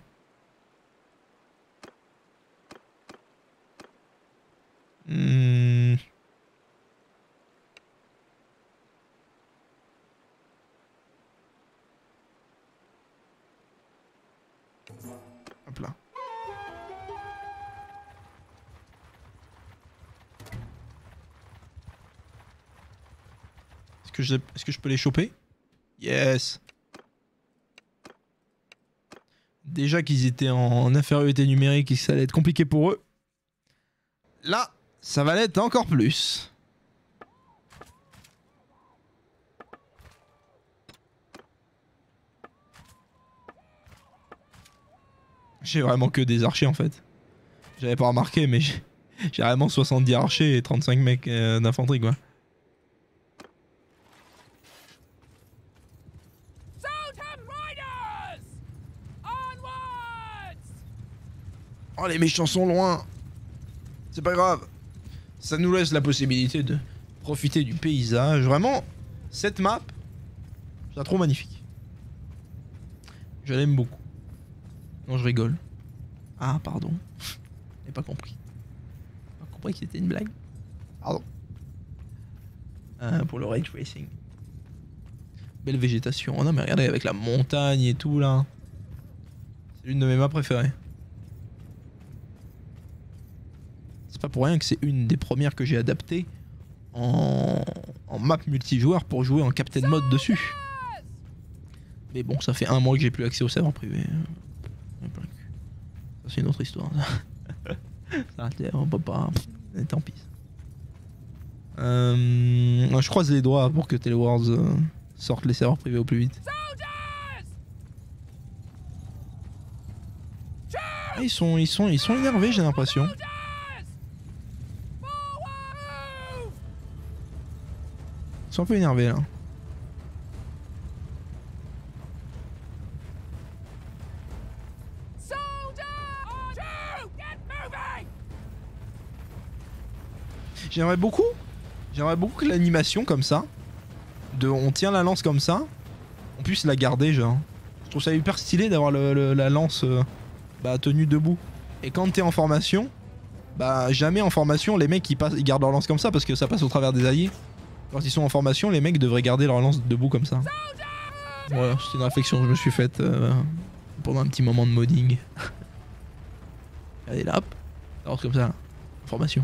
Hop là. Est-ce que je peux les choper? Yes. Déjà qu'ils étaient en infériorité numérique et que ça allait être compliqué pour eux. Là, ça va l'être encore plus. J'ai vraiment que des archers en fait. J'avais pas remarqué, mais j'ai vraiment 70 archers et 35 mecs d'infanterie quoi. Oh les méchants sont loin. C'est pas grave. Ça nous laisse la possibilité de profiter du paysage. Vraiment, cette map, je la trouve magnifique. Je l'aime beaucoup. Non, je rigole. Ah, pardon. J'ai pas compris. J'ai pas compris que c'était une blague. Pardon. Pour le Rage Racing. Belle végétation. Oh non, mais regardez, avec la montagne et tout là. C'est l'une de mes maps préférées. C'est pas pour rien que c'est une des premières que j'ai adaptées en map multijoueur pour jouer en Captain Mode dessus. Mais bon, ça fait un mois que j'ai plus accès au serveur privé. Ça c'est une autre histoire. Ça, on peut pas. Tant pis. Je croise les doigts pour que Telewars sorte les serveurs privés au plus vite. Ah, ils sont énervés, j'ai l'impression. Ils sont un peu énervés là. J'aimerais beaucoup que l'animation comme ça, on tient la lance comme ça, on puisse la garder genre. Je trouve ça hyper stylé d'avoir la lance tenue debout. Et quand t'es en formation, jamais en formation les mecs ils gardent leur lance comme ça parce que ça passe au travers des alliés. Quand ils sont en formation, les mecs devraient garder leur lance debout comme ça. Voilà, c'est une réflexion que je me suis faite pendant un petit moment de modding. Allez là, hop, alors comme ça, là. Formation.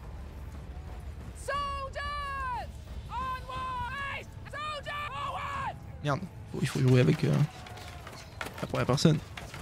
Merde, il faut jouer avec la première personne.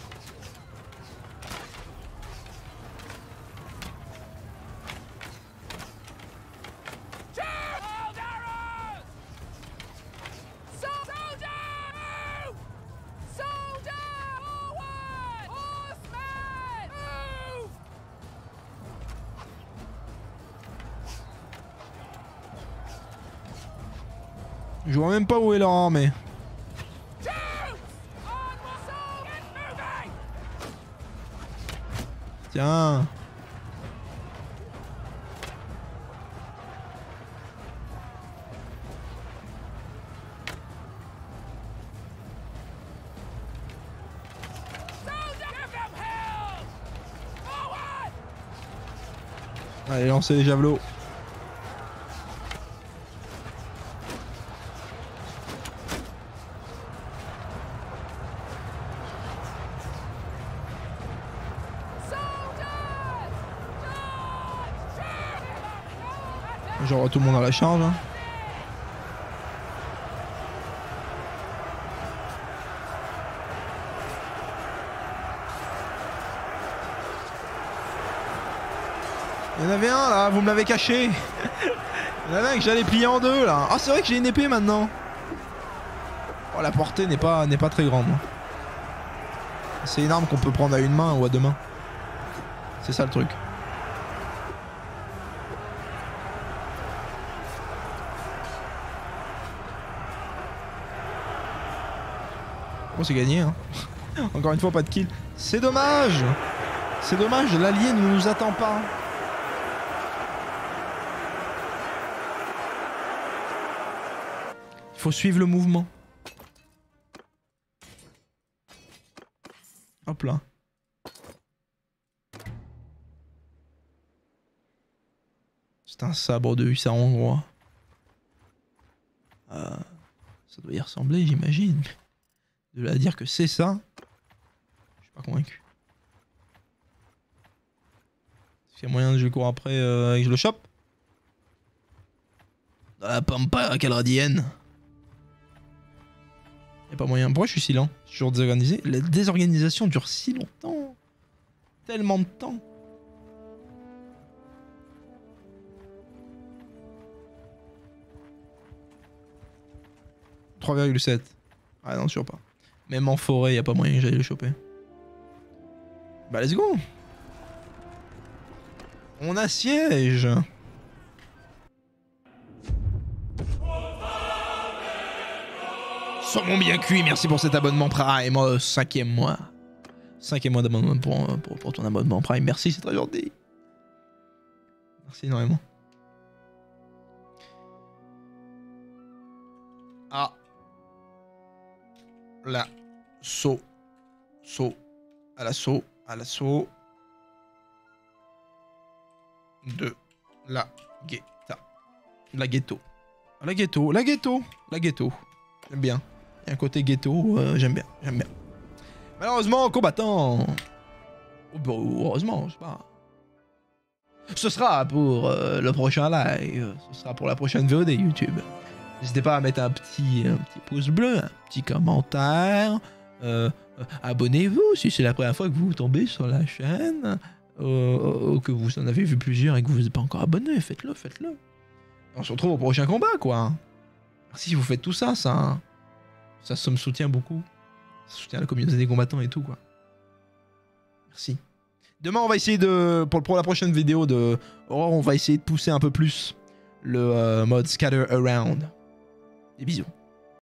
Je vois même pas où est leur armée. Tiens. Allez, lancez les javelots. Genre tout le monde à la charge. Hein. Il y en avait un là, vous me l'avez caché. Il y en avait un que j'allais plier en deux là. Ah c'est vrai que j'ai une épée maintenant. Oh la portée n'est pas très grande. C'est une arme qu'on peut prendre à une main ou à deux mains. C'est ça le truc. Bon c'est gagné hein. Encore une fois pas de kill. C'est dommage. C'est dommage, l'allié ne nous attend pas. Il faut suivre le mouvement. Hop là. C'est un sabre de hussard hongrois. Ça doit y ressembler, j'imagine. De là à dire que c'est ça, je suis pas convaincu. Est-ce qu'il y a moyen que je cours après et que je le chope? Dans la pampa calradienne. Y'a pas moyen. Pourquoi je suis si lent? Je suis toujours désorganisé. La désorganisation dure si longtemps. Tellement de temps. 3,7. Ah non, sûr pas. Même en forêt, y a pas moyen que j'aille le choper. Bah let's go. On assiège. Saumon bien cuit, merci pour cet abonnement Prime. 5e mois. 5e mois d'abonnement pour ton abonnement Prime. Merci, c'est très gentil. Merci énormément. Ah. Là. Saut. Saut. À l'assaut. À l'assaut. De la guetta. La ghetto. La ghetto. La ghetto. La ghetto. J'aime bien. Il y a un côté ghetto, j'aime bien. J'aime bien. Malheureusement, combattant. Heureusement, je sais pas. Ce sera pour le prochain live. Ce sera pour la prochaine VOD YouTube. N'hésitez pas à mettre un petit pouce bleu, un petit commentaire. Abonnez-vous si c'est la première fois que vous tombez sur la chaîne. Ou que vous en avez vu plusieurs et que vous n'êtes pas encore abonné. Faites-le, faites-le. On se retrouve au prochain combat, quoi. Si vous faites tout ça, ça me soutient beaucoup. Ça soutient la communauté des combattants et tout, quoi. Merci. Demain, on va essayer de... Pour la prochaine vidéo de Aurore, on va essayer de pousser un peu plus le mode Scatter Around. Des bisous.